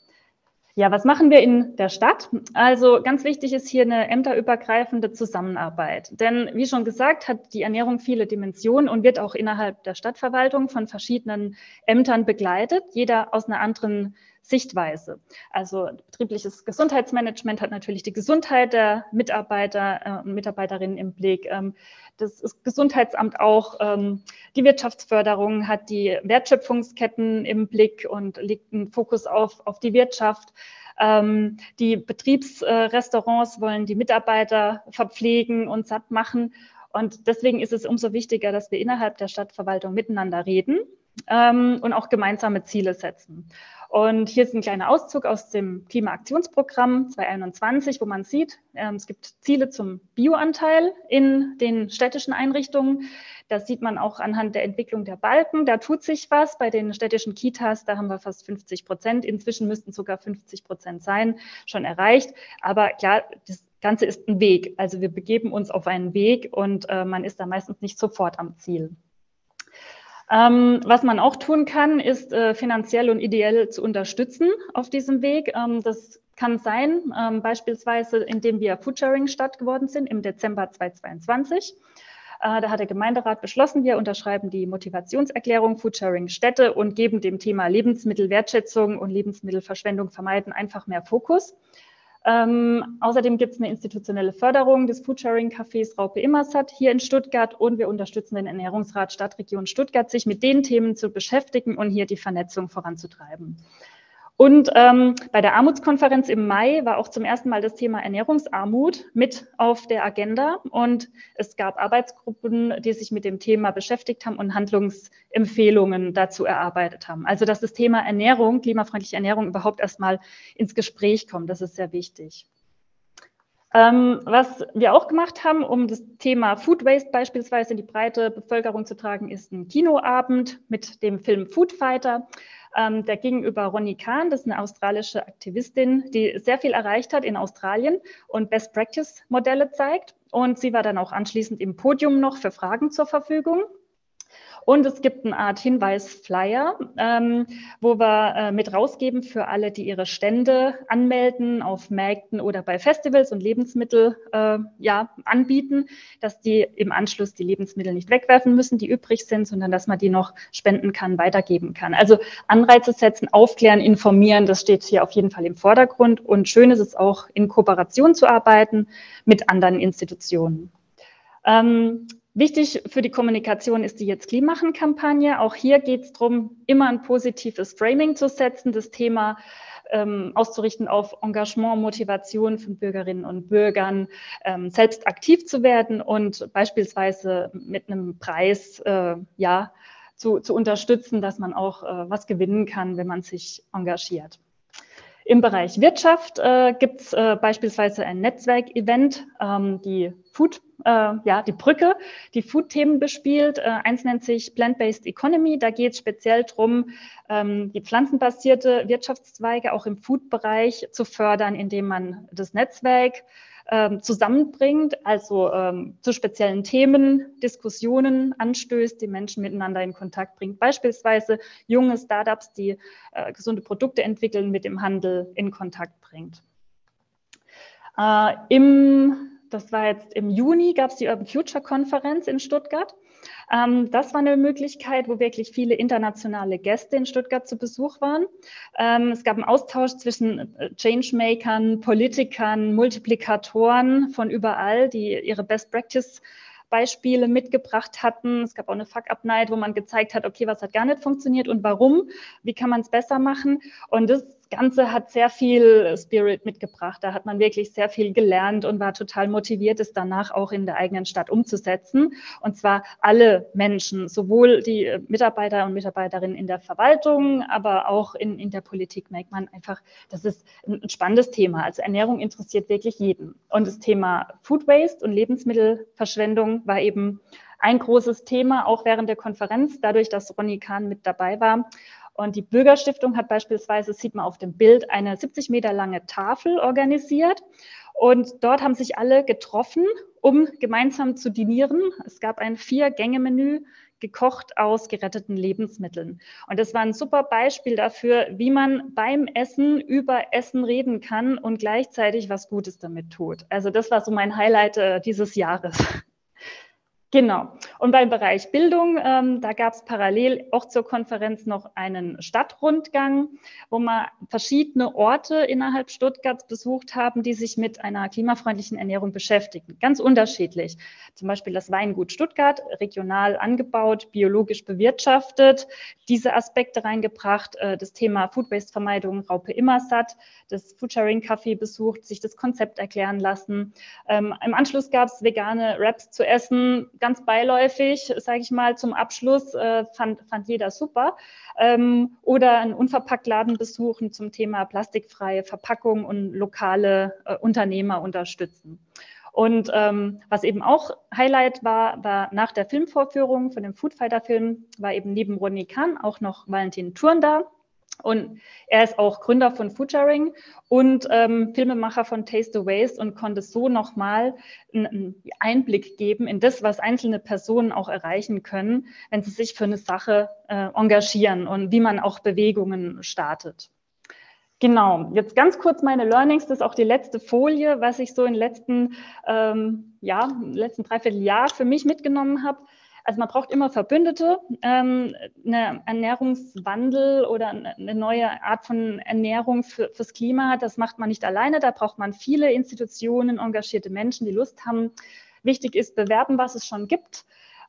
Ja, was machen wir in der Stadt? Also ganz wichtig ist hier eine ämterübergreifende Zusammenarbeit. Denn wie schon gesagt, hat die Ernährung viele Dimensionen und wird auch innerhalb der Stadtverwaltung von verschiedenen Ämtern begleitet, jeder aus einer anderen Sichtweise. Also betriebliches Gesundheitsmanagement hat natürlich die Gesundheit der Mitarbeiter und Mitarbeiterinnen im Blick. Das Gesundheitsamt auch. Die Wirtschaftsförderung hat die Wertschöpfungsketten im Blick und legt einen Fokus auf die Wirtschaft. Die Betriebsrestaurants wollen die Mitarbeiter verpflegen und satt machen. Und deswegen ist es umso wichtiger, dass wir innerhalb der Stadtverwaltung miteinander reden und auch gemeinsame Ziele setzen. Und hier ist ein kleiner Auszug aus dem Klimaaktionsprogramm 2021, wo man sieht, es gibt Ziele zum Bioanteil in den städtischen Einrichtungen. Das sieht man auch anhand der Entwicklung der Balken. Da tut sich was. Bei den städtischen Kitas, da haben wir fast 50%. Inzwischen müssten sogar 50% sein, schon erreicht. Aber klar, das Ganze ist ein Weg. Also wir begeben uns auf einen Weg und man ist da meistens nicht sofort am Ziel. Was man auch tun kann, ist finanziell und ideell zu unterstützen auf diesem Weg. Das kann sein, beispielsweise indem wir Foodsharing Stadt geworden sind im Dezember 2022. Da hat der Gemeinderat beschlossen, wir unterschreiben die Motivationserklärung Foodsharing Städte und geben dem Thema Lebensmittelwertschätzung und Lebensmittelverschwendung vermeiden einfach mehr Fokus. Außerdem gibt es eine institutionelle Förderung des Foodsharing-Cafés Raupe Immersat hier in Stuttgart und wir unterstützen den Ernährungsrat Stadtregion Stuttgart, sich mit den Themen zu beschäftigen und hier die Vernetzung voranzutreiben. Und bei der Armutskonferenz im Mai war auch zum ersten Mal das Thema Ernährungsarmut mit auf der Agenda. Und es gab Arbeitsgruppen, die sich mit dem Thema beschäftigt haben und Handlungsempfehlungen dazu erarbeitet haben. Also dass das Thema Ernährung, klimafreundliche Ernährung überhaupt erstmal ins Gespräch kommt, das ist sehr wichtig. Was wir auch gemacht haben, um das Thema Food Waste beispielsweise in die breite Bevölkerung zu tragen, ist ein Kinoabend mit dem Film Food Fighter. Der ging über Ronnie Kahn, das ist eine australische Aktivistin, die sehr viel erreicht hat in Australien und Best-Practice-Modelle zeigt. Und sie war dann auch anschließend im Podium noch für Fragen zur Verfügung. Und es gibt eine Art Hinweis-Flyer, wo wir mit rausgeben für alle, die ihre Stände anmelden auf Märkten oder bei Festivals und Lebensmittel anbieten, dass die im Anschluss die Lebensmittel nicht wegwerfen müssen, die übrig sind, sondern dass man die noch spenden kann, weitergeben kann. Also Anreize setzen, aufklären, informieren, das steht hier auf jeden Fall im Vordergrund. Und schön ist es auch, in Kooperation zu arbeiten mit anderen Institutionen. Wichtig für die Kommunikation ist die Jetzt Klim machen-Kampagne. Auch hier geht es darum, immer ein positives Framing zu setzen, das Thema auszurichten auf Engagement, Motivation von Bürgerinnen und Bürgern, selbst aktiv zu werden und beispielsweise mit einem Preis zu unterstützen, dass man auch was gewinnen kann, wenn man sich engagiert. Im Bereich Wirtschaft gibt es beispielsweise ein Netzwerkevent, die Brücke, die Food-Themen bespielt. Eins nennt sich Plant-Based Economy. Da geht es speziell darum, die pflanzenbasierte Wirtschaftszweige auch im Food-Bereich zu fördern, indem man das Netzwerk zusammenbringt, also zu speziellen Themen, Diskussionen anstößt, die Menschen miteinander in Kontakt bringt. Beispielsweise junge Startups, die gesunde Produkte entwickeln, mit dem Handel in Kontakt bringt. Das war jetzt im Juni, gab es die Urban Future Konferenz in Stuttgart. Das war eine Möglichkeit, wo wirklich viele internationale Gäste in Stuttgart zu Besuch waren. Es gab einen Austausch zwischen Changemakern, Politikern, Multiplikatoren von überall, die ihre Best-Practice-Beispiele mitgebracht hatten. Es gab auch eine Fuck-Up-Night, wo man gezeigt hat, okay, was hat gar nicht funktioniert und warum, wie kann man es besser machen. Und das Ganze hat sehr viel Spirit mitgebracht. Da hat man wirklich sehr viel gelernt und war total motiviert, es danach auch in der eigenen Stadt umzusetzen. Und zwar alle Menschen, sowohl die Mitarbeiter und Mitarbeiterinnen in der Verwaltung, aber auch in der Politik merkt man einfach, das ist ein spannendes Thema. Also Ernährung interessiert wirklich jeden. Und das Thema Food Waste und Lebensmittelverschwendung war eben ein großes Thema, auch während der Konferenz, dadurch, dass Ronny Kahn mit dabei war. Und die Bürgerstiftung hat beispielsweise, sieht man auf dem Bild, eine 70 Meter lange Tafel organisiert. Und dort haben sich alle getroffen, um gemeinsam zu dinieren. Es gab ein 4-Gänge-Menü, gekocht aus geretteten Lebensmitteln. Und das war ein super Beispiel dafür, wie man beim Essen über Essen reden kann und gleichzeitig was Gutes damit tut. Also das war so mein Highlight dieses Jahres. Genau. Und beim Bereich Bildung, da gab es parallel auch zur Konferenz noch einen Stadtrundgang, wo wir verschiedene Orte innerhalb Stuttgarts besucht haben, die sich mit einer klimafreundlichen Ernährung beschäftigen. Ganz unterschiedlich. Zum Beispiel das Weingut Stuttgart, regional angebaut, biologisch bewirtschaftet, diese Aspekte reingebracht, das Thema Food-Waste-Vermeidung, Raupe Immersatt, das Foodsharing-Café besucht, sich das Konzept erklären lassen. Im Anschluss gab es vegane Wraps zu essen, ganz beiläufig, sage ich mal, zum Abschluss, fand jeder super. Oder einen Unverpacktladen besuchen zum Thema plastikfreie Verpackung und lokale Unternehmer unterstützen. Und was eben auch Highlight war nach der Filmvorführung von dem Foodfighter-Film, war eben neben Ronny Kahn auch noch Valentin Thurn da. Und er ist auch Gründer von Foodsharing und Filmemacher von Taste the Waste und konnte so nochmal einen Einblick geben in das, was einzelne Personen auch erreichen können, wenn sie sich für eine Sache engagieren und wie man auch Bewegungen startet. Genau, jetzt ganz kurz meine Learnings, das ist auch die letzte Folie, was ich so im letzten Dreivierteljahr für mich mitgenommen habe. Also man braucht immer Verbündete, einen Ernährungswandel oder eine neue Art von Ernährung fürs Klima, das macht man nicht alleine, da braucht man viele Institutionen, engagierte Menschen, die Lust haben. Wichtig ist, bewerben, was es schon gibt.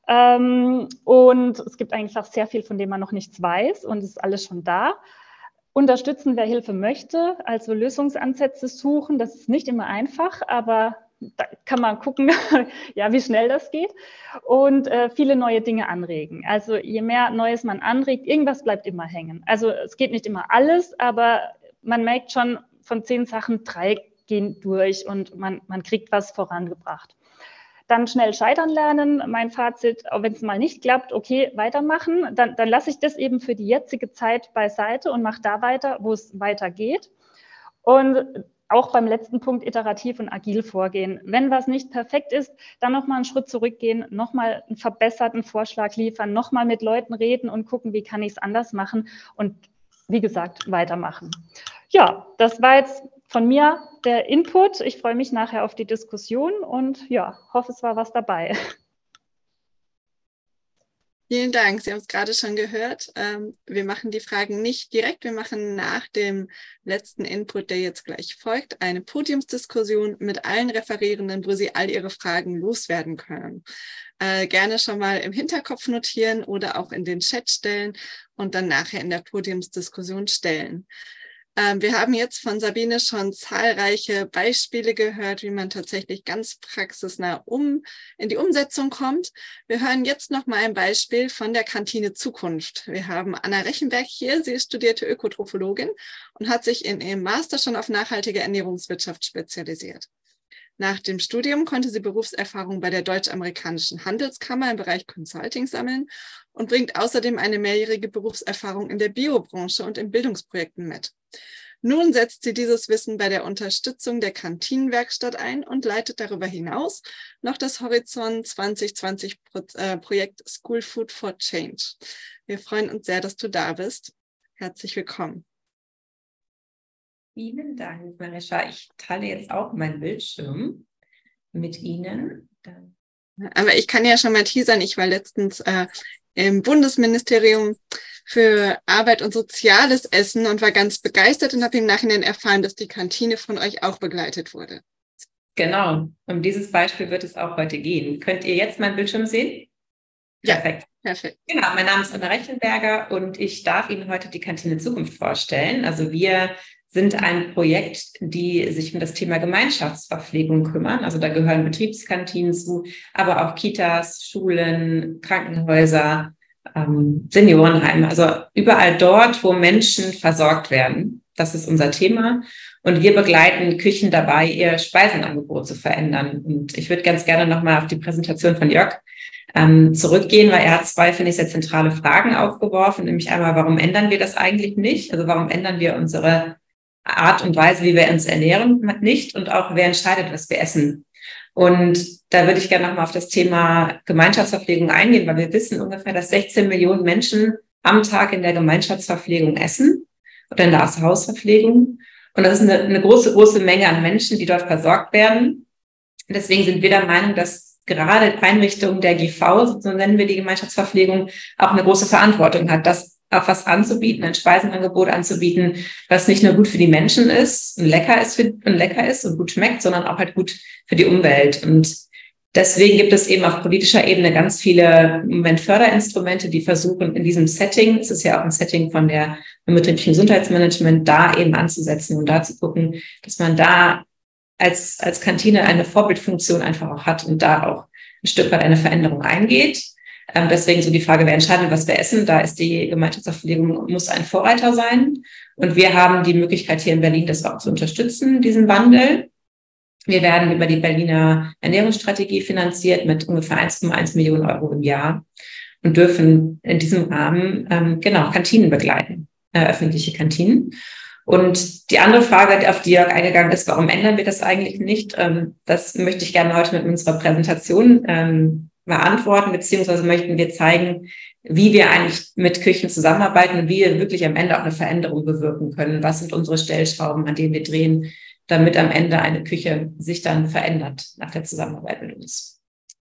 Und es gibt eigentlich auch sehr viel, von dem man noch nichts weiß und es ist alles schon da. Unterstützen, wer Hilfe möchte, also Lösungsansätze suchen, das ist nicht immer einfach, aber da kann man gucken, ja, wie schnell das geht und viele neue Dinge anregen. Also je mehr Neues man anregt, irgendwas bleibt immer hängen. Also es geht nicht immer alles, aber man merkt schon, von 10 Sachen 3 gehen durch und man kriegt was vorangebracht. Dann schnell scheitern lernen, mein Fazit, auch wenn es mal nicht klappt, okay, weitermachen, dann lasse ich das eben für die jetzige Zeit beiseite und mache da weiter, wo es weitergeht. Und auch beim letzten Punkt iterativ und agil vorgehen. Wenn was nicht perfekt ist, dann nochmal einen Schritt zurückgehen, nochmal einen verbesserten Vorschlag liefern, nochmal mit Leuten reden und gucken, wie kann ich es anders machen und wie gesagt, weitermachen. Ja, das war jetzt von mir der Input. Ich freue mich nachher auf die Diskussion und ja, hoffe, es war was dabei. Vielen Dank. Sie haben es gerade schon gehört. Wir machen die Fragen nicht direkt. Wir machen nach dem letzten Input, der jetzt gleich folgt, eine Podiumsdiskussion mit allen Referierenden, wo Sie all Ihre Fragen loswerden können. Gerne schon mal im Hinterkopf notieren oder auch in den Chat stellen und dann nachher in der Podiumsdiskussion stellen. Wir haben jetzt von Sabine schon zahlreiche Beispiele gehört, wie man tatsächlich ganz praxisnah in die Umsetzung kommt. Wir hören jetzt noch mal ein Beispiel von der Kantine Zukunft. Wir haben Anna Rechenberg hier. Sie ist studierte Ökotrophologin und hat sich in ihrem Master schon auf nachhaltige Ernährungswirtschaft spezialisiert. Nach dem Studium konnte sie Berufserfahrung bei der Deutsch-Amerikanischen Handelskammer im Bereich Consulting sammeln und bringt außerdem eine mehrjährige Berufserfahrung in der Biobranche und in Bildungsprojekten mit. Nun setzt sie dieses Wissen bei der Unterstützung der Kantinenwerkstatt ein und leitet darüber hinaus noch das Horizont 2020 Projekt School Food for Change. Wir freuen uns sehr, dass du da bist. Herzlich willkommen. Vielen Dank, Marisha. Ich teile jetzt auch meinen Bildschirm mit Ihnen. Aber ich kann ja schon mal teasern, ich war letztens im Bundesministerium für Arbeit und Soziales essen und war ganz begeistert und habe im Nachhinein erfahren, dass die Kantine von euch auch begleitet wurde. Genau, um dieses Beispiel wird es auch heute gehen. Könnt ihr jetzt meinen Bildschirm sehen? Perfekt. Ja, perfekt. Genau, mein Name ist Anna Rechenberger und ich darf Ihnen heute die Kantine Zukunft vorstellen. Also wir sind ein Projekt, die sich um das Thema Gemeinschaftsverpflegung kümmern. Also da gehören Betriebskantinen zu, aber auch Kitas, Schulen, Krankenhäuser, Seniorenheime. Also überall dort, wo Menschen versorgt werden. Das ist unser Thema. Und wir begleiten Küchen dabei, ihr Speisenangebot zu verändern. Und ich würde ganz gerne nochmal auf die Präsentation von Jörg zurückgehen, weil er hat zwei, finde ich, sehr zentrale Fragen aufgeworfen. Nämlich einmal, warum ändern wir das eigentlich nicht? Also warum ändern wir unsere Art und Weise, wie wir uns ernähren, nicht? Und auch, wer entscheidet, was wir essen? Und da würde ich gerne nochmal auf das Thema Gemeinschaftsverpflegung eingehen, weil wir wissen ungefähr, dass 16 Millionen Menschen am Tag in der Gemeinschaftsverpflegung essen oder in der Hausverpflegung. Und das ist eine große, große Menge an Menschen, die dort versorgt werden. Deswegen sind wir der Meinung, dass gerade Einrichtungen der GV, so nennen wir die Gemeinschaftsverpflegung, auch eine große Verantwortung hat, das auch was anzubieten, ein Speisenangebot anzubieten, was nicht nur gut für die Menschen ist und lecker ist und gut schmeckt, sondern auch halt gut für die Umwelt. Und deswegen gibt es eben auf politischer Ebene ganz viele im Moment Förderinstrumente, die versuchen in diesem Setting, es ist ja auch ein Setting von der betrieblichen Gesundheitsmanagement, da eben anzusetzen und da zu gucken, dass man da als Kantine eine Vorbildfunktion einfach auch hat und da auch ein Stück weit eine Veränderung eingeht. Deswegen so die Frage, wer entscheidet, was wir essen. Da ist die Gemeinschaftsverpflegung, muss ein Vorreiter sein. Und wir haben die Möglichkeit hier in Berlin, das auch zu unterstützen, diesen Wandel. Wir werden über die Berliner Ernährungsstrategie finanziert mit ungefähr 1,1 Millionen Euro im Jahr und dürfen in diesem Rahmen Kantinen begleiten, öffentliche Kantinen. Und die andere Frage, auf die Jörg eingegangen ist, warum ändern wir das eigentlich nicht? Das möchte ich gerne heute mit unserer Präsentation beantworten, beziehungsweise möchten wir zeigen, wie wir eigentlich mit Küchen zusammenarbeiten und wie wir wirklich am Ende auch eine Veränderung bewirken können. Was sind unsere Stellschrauben, an denen wir drehen, damit am Ende eine Küche sich dann verändert nach der Zusammenarbeit mit uns.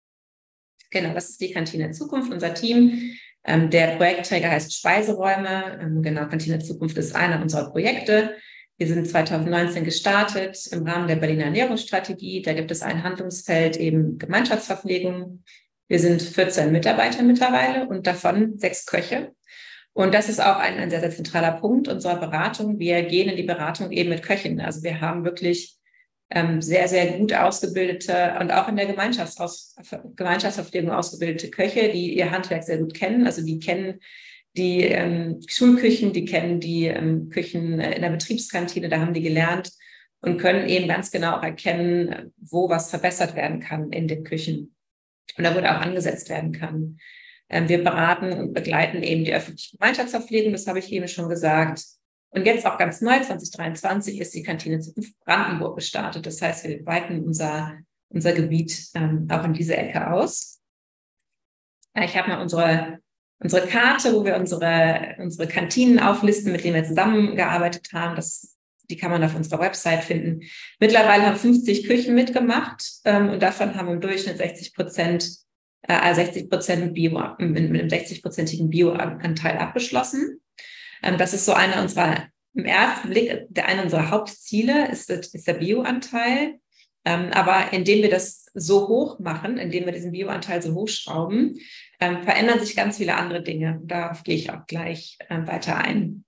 Genau, das ist die Kantine Zukunft, unser Team. Der Projektträger heißt Speiseräume. Kantine Zukunft ist einer unserer Projekte. Wir sind 2019 gestartet im Rahmen der Berliner Ernährungsstrategie. Da gibt es ein Handlungsfeld, eben Gemeinschaftsverpflegung. Wir sind 14 Mitarbeiter mittlerweile und davon 6 Köche. Und das ist auch ein sehr, sehr zentraler Punkt unserer Beratung. Wir gehen in die Beratung eben mit Köchinnen. Also wir haben wirklich sehr, sehr gut ausgebildete und auch in der Gemeinschaftsverpflegung ausgebildete Köche, die ihr Handwerk sehr gut kennen. Also die kennen die Schulküchen, die kennen die Küchen in der Betriebskantine, da haben die gelernt und können eben ganz genau auch erkennen, wo was verbessert werden kann in den Küchen und da wo da auch angesetzt werden kann. Wir beraten und begleiten eben die öffentliche Gemeinschaftsverpflegung, das habe ich eben schon gesagt. Und jetzt auch ganz neu, 2023, ist die Kantine Zukunft Brandenburg gestartet. Das heißt, wir weiten unser Gebiet auch in diese Ecke aus. Ich habe mal unsere Karte, wo wir unsere Kantinen auflisten, mit denen wir zusammengearbeitet haben. Die kann man auf unserer Website finden. Mittlerweile haben 50 Küchen mitgemacht und davon haben im Durchschnitt 60% mit einem 60%igen Bioanteil abgeschlossen. Das ist so im ersten Blick, einer unserer Hauptziele ist der Bioanteil. Aber indem wir das so hoch machen, indem wir diesen Bioanteil so hochschrauben, verändern sich ganz viele andere Dinge. Darauf gehe ich auch gleich weiter ein.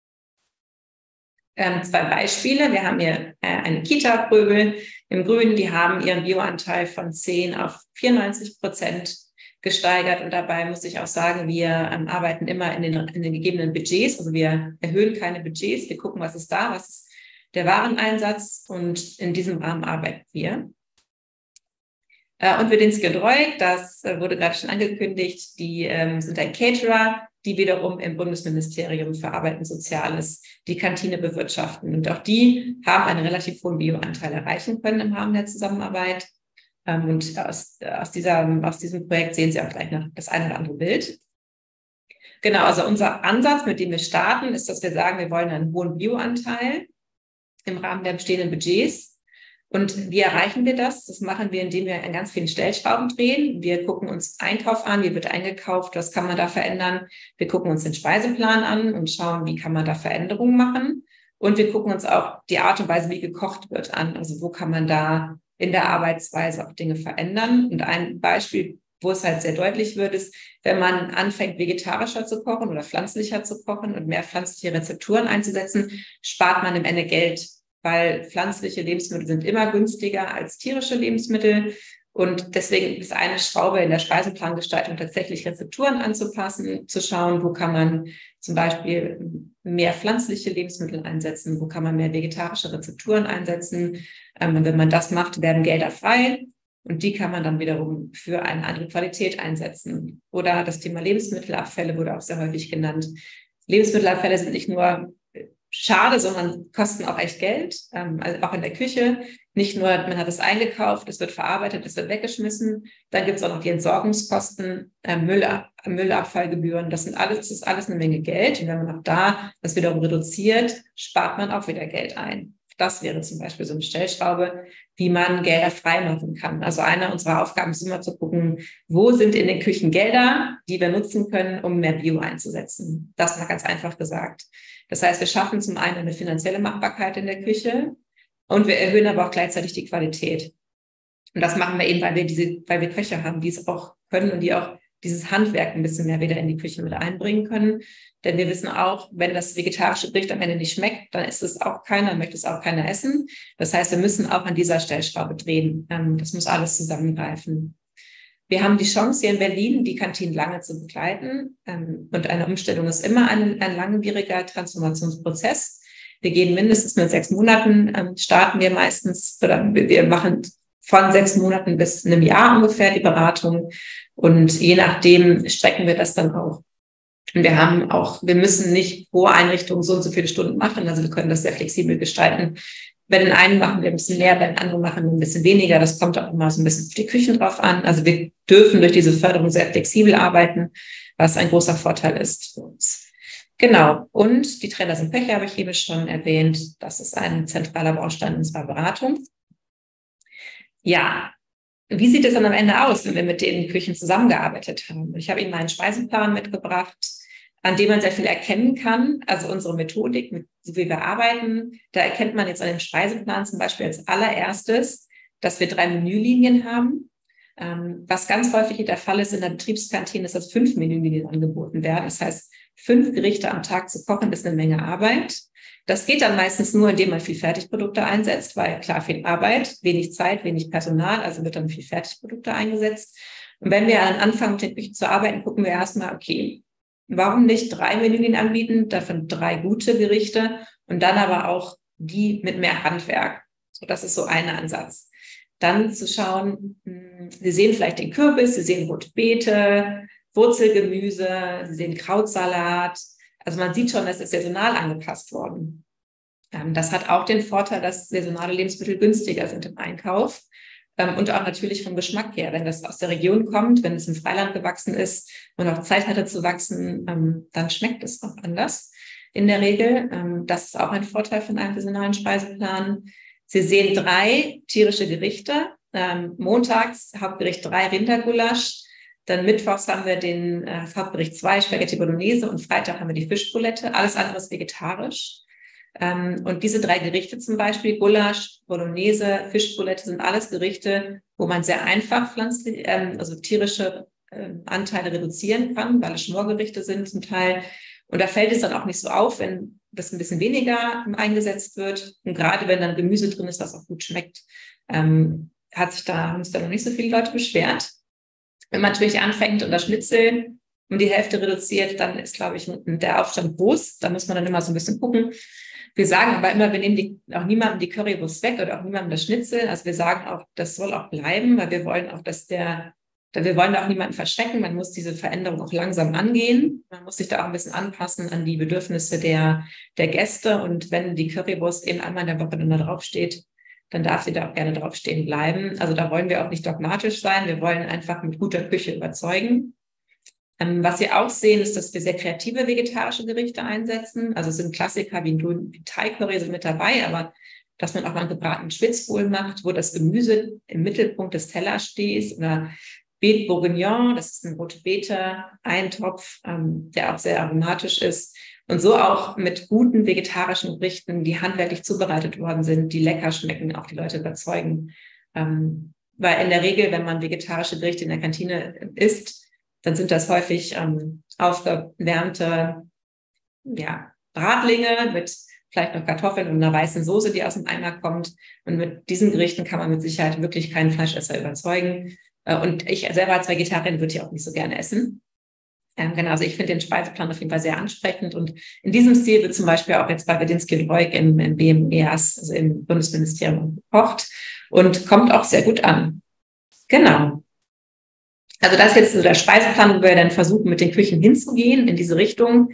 2 Beispiele. Wir haben hier eine Kita-Pröbel im Grünen, die haben ihren Bioanteil von 10 auf 94% gesteigert. Und dabei muss ich auch sagen, wir arbeiten immer in den gegebenen Budgets. Also wir erhöhen keine Budgets. Wir gucken, was ist da, was ist der Wareneinsatz, und in diesem Rahmen arbeiten wir. Und wir den Skildroik, das wurde gerade schon angekündigt, die sind ein Caterer, die wiederum im Bundesministerium für Arbeit und Soziales die Kantine bewirtschaften. Und auch die haben einen relativ hohen Bioanteil erreichen können im Rahmen der Zusammenarbeit. Und aus diesem Projekt sehen Sie auch gleich noch das eine oder andere Bild. Genau, also unser Ansatz, mit dem wir starten, ist, dass wir sagen, wir wollen einen hohen Bioanteil im Rahmen der bestehenden Budgets. Und wie erreichen wir das? Das machen wir, indem wir an ganz vielen Stellschrauben drehen. Wir gucken uns Einkauf an, wie wird eingekauft, was kann man da verändern. Wir gucken uns den Speiseplan an und schauen, wie kann man da Veränderungen machen. Und wir gucken uns auch die Art und Weise, wie gekocht wird, an. Also wo kann man da in der Arbeitsweise auch Dinge verändern. Und ein Beispiel, wo es halt sehr deutlich wird, ist, wenn man anfängt, vegetarischer zu kochen oder pflanzlicher zu kochen und mehr pflanzliche Rezepturen einzusetzen, spart man am Ende Geld, weil pflanzliche Lebensmittel sind immer günstiger als tierische Lebensmittel. Und deswegen ist eine Schraube in der Speiseplangestaltung tatsächlich Rezepturen anzupassen, zu schauen, wo kann man zum Beispiel mehr pflanzliche Lebensmittel einsetzen, wo kann man mehr vegetarische Rezepturen einsetzen. Und wenn man das macht, werden Gelder frei. Und die kann man dann wiederum für eine andere Qualität einsetzen. Oder das Thema Lebensmittelabfälle wurde auch sehr häufig genannt. Lebensmittelabfälle sind nicht nur schade, sondern kosten auch echt Geld, also auch in der Küche. Nicht nur, man hat es eingekauft, es wird verarbeitet, es wird weggeschmissen. Dann gibt es auch noch die Entsorgungskosten, Müllabfallgebühren. Das ist alles eine Menge Geld. Und wenn man auch da das wiederum reduziert, spart man auch wieder Geld ein. Das wäre zum Beispiel so eine Stellschraube, wie man Gelder frei machen kann. Also eine unserer Aufgaben ist immer zu gucken, wo sind in den Küchen Gelder, die wir nutzen können, um mehr Bio einzusetzen. Das mal ganz einfach gesagt. Das heißt, wir schaffen zum einen eine finanzielle Machbarkeit in der Küche und wir erhöhen aber auch gleichzeitig die Qualität. Und das machen wir eben, weil wir Köche haben, die es auch können und die auch dieses Handwerk ein bisschen mehr wieder in die Küche mit einbringen können. Denn wir wissen auch, wenn das vegetarische Gericht am Ende nicht schmeckt, dann möchte es auch keiner essen. Das heißt, wir müssen auch an dieser Stellschraube drehen. Das muss alles zusammengreifen. Wir haben die Chance, hier in Berlin die Kantinen lange zu begleiten. Und eine Umstellung ist immer ein langwieriger Transformationsprozess. Wir gehen mindestens mit 6 Monaten, starten wir meistens, oder wir machen von 6 Monaten bis einem Jahr ungefähr die Beratung. Und je nachdem strecken wir das dann auch. Und wir müssen nicht pro Einrichtung so und so viele Stunden machen. Also wir können das sehr flexibel gestalten. Bei den einen machen wir ein bisschen mehr, bei den anderen machen wir ein bisschen weniger. Das kommt auch immer so ein bisschen auf die Küchen drauf an. Also wir dürfen durch diese Förderung sehr flexibel arbeiten, was ein großer Vorteil ist für uns. Genau. Und die Trainers und Köche habe ich eben schon erwähnt. Das ist ein zentraler Baustein unserer Beratung. Ja, wie sieht es dann am Ende aus, wenn wir mit den Küchen zusammengearbeitet haben? Ich habe Ihnen meinen Speiseplan mitgebracht, an dem man sehr viel erkennen kann. Also unsere Methodik, so wie wir arbeiten, da erkennt man jetzt an dem Speiseplan zum Beispiel als allererstes, dass wir 3 Menülinien haben. Was ganz häufig der Fall ist in der Betriebskantine, ist, dass 5 Menülinien angeboten werden. Das heißt, 5 Gerichte am Tag zu kochen, ist eine Menge Arbeit. Das geht dann meistens nur, indem man viel Fertigprodukte einsetzt, weil klar, viel Arbeit, wenig Zeit, wenig Personal, also wird dann viel Fertigprodukte eingesetzt. Und wenn wir dann anfangen, mit den Küchen zu arbeiten, gucken wir erstmal, okay, warum nicht 3 Menülinien anbieten, davon 3 gute Gerichte und dann aber auch die mit mehr Handwerk. So, das ist so ein Ansatz. Dann zu schauen, Sie sehen vielleicht den Kürbis, Sie sehen rote Beete, Wurzelgemüse, Sie sehen Krautsalat. Also man sieht schon, es ist saisonal angepasst worden. Das hat auch den Vorteil, dass saisonale Lebensmittel günstiger sind im Einkauf und auch natürlich vom Geschmack her. Wenn das aus der Region kommt, wenn es im Freiland gewachsen ist und auch Zeit hatte zu wachsen, dann schmeckt es auch anders in der Regel. Das ist auch ein Vorteil von einem saisonalen Speiseplan. Sie sehen 3 tierische Gerichte. Montags Hauptgericht 3 Rindergulasch. Dann mittwochs haben wir den Hauptgericht 2 Spaghetti Bolognese und Freitag haben wir die Fischboulette. Alles andere ist vegetarisch. Und diese 3 Gerichte zum Beispiel, Gulasch, Bolognese, Fischboulette, sind alles Gerichte, wo man sehr einfach pflanzlich, also tierische Anteile reduzieren kann, weil es Schmorgerichte sind zum Teil. Und da fällt es dann auch nicht so auf, wenn das ein bisschen weniger eingesetzt wird. Und gerade wenn dann Gemüse drin ist, was auch gut schmeckt, haben sich da noch nicht so viele Leute beschwert. Wenn man natürlich anfängt und das Schnitzel um die Hälfte reduziert, dann ist, glaube ich, der Aufstand groß. Da muss man dann immer so ein bisschen gucken. Wir sagen aber immer, wir nehmen auch niemandem die Currywurst weg oder auch niemandem das Schnitzel. Also wir sagen auch, das soll auch bleiben, weil wir wollen auch, wir wollen auch niemanden verschrecken. Man muss diese Veränderung auch langsam angehen. Man muss sich da auch ein bisschen anpassen an die Bedürfnisse der Gäste. Und wenn die Currywurst eben einmal in der Woche dann da draufsteht, dann darf sie da auch gerne draufstehen bleiben. Also da wollen wir auch nicht dogmatisch sein. Wir wollen einfach mit guter Küche überzeugen. Was Sie auch sehen, ist, dass wir sehr kreative vegetarische Gerichte einsetzen. Also es sind Klassiker wie Thai-Curry sind mit dabei, aber dass man auch mal einen gebratenen Spitzkohl macht, wo das Gemüse im Mittelpunkt des Tellers steht, oder Beete Bourguignon, das ist ein rote Beete, Eintopf, der auch sehr aromatisch ist. Und so auch mit guten vegetarischen Gerichten, die handwerklich zubereitet worden sind, die lecker schmecken, auch die Leute überzeugen. Weil in der Regel, wenn man vegetarische Gerichte in der Kantine isst, dann sind das häufig aufgewärmte Bratlinge mit vielleicht noch Kartoffeln und einer weißen Soße, die aus dem Eimer kommt. Und mit diesen Gerichten kann man mit Sicherheit wirklich keinen Fleischesser überzeugen. Und ich selber als Vegetarierin würde ja auch nicht so gerne essen. Genau, also ich finde den Speiseplan auf jeden Fall sehr ansprechend. Und in diesem Stil wird zum Beispiel auch jetzt bei Wedinski und Reuk im BMEAS, also im Bundesministerium, gekocht und kommt auch sehr gut an. Genau. Also das ist jetzt so der Speiseplan, wo wir dann versuchen, mit den Küchen hinzugehen in diese Richtung.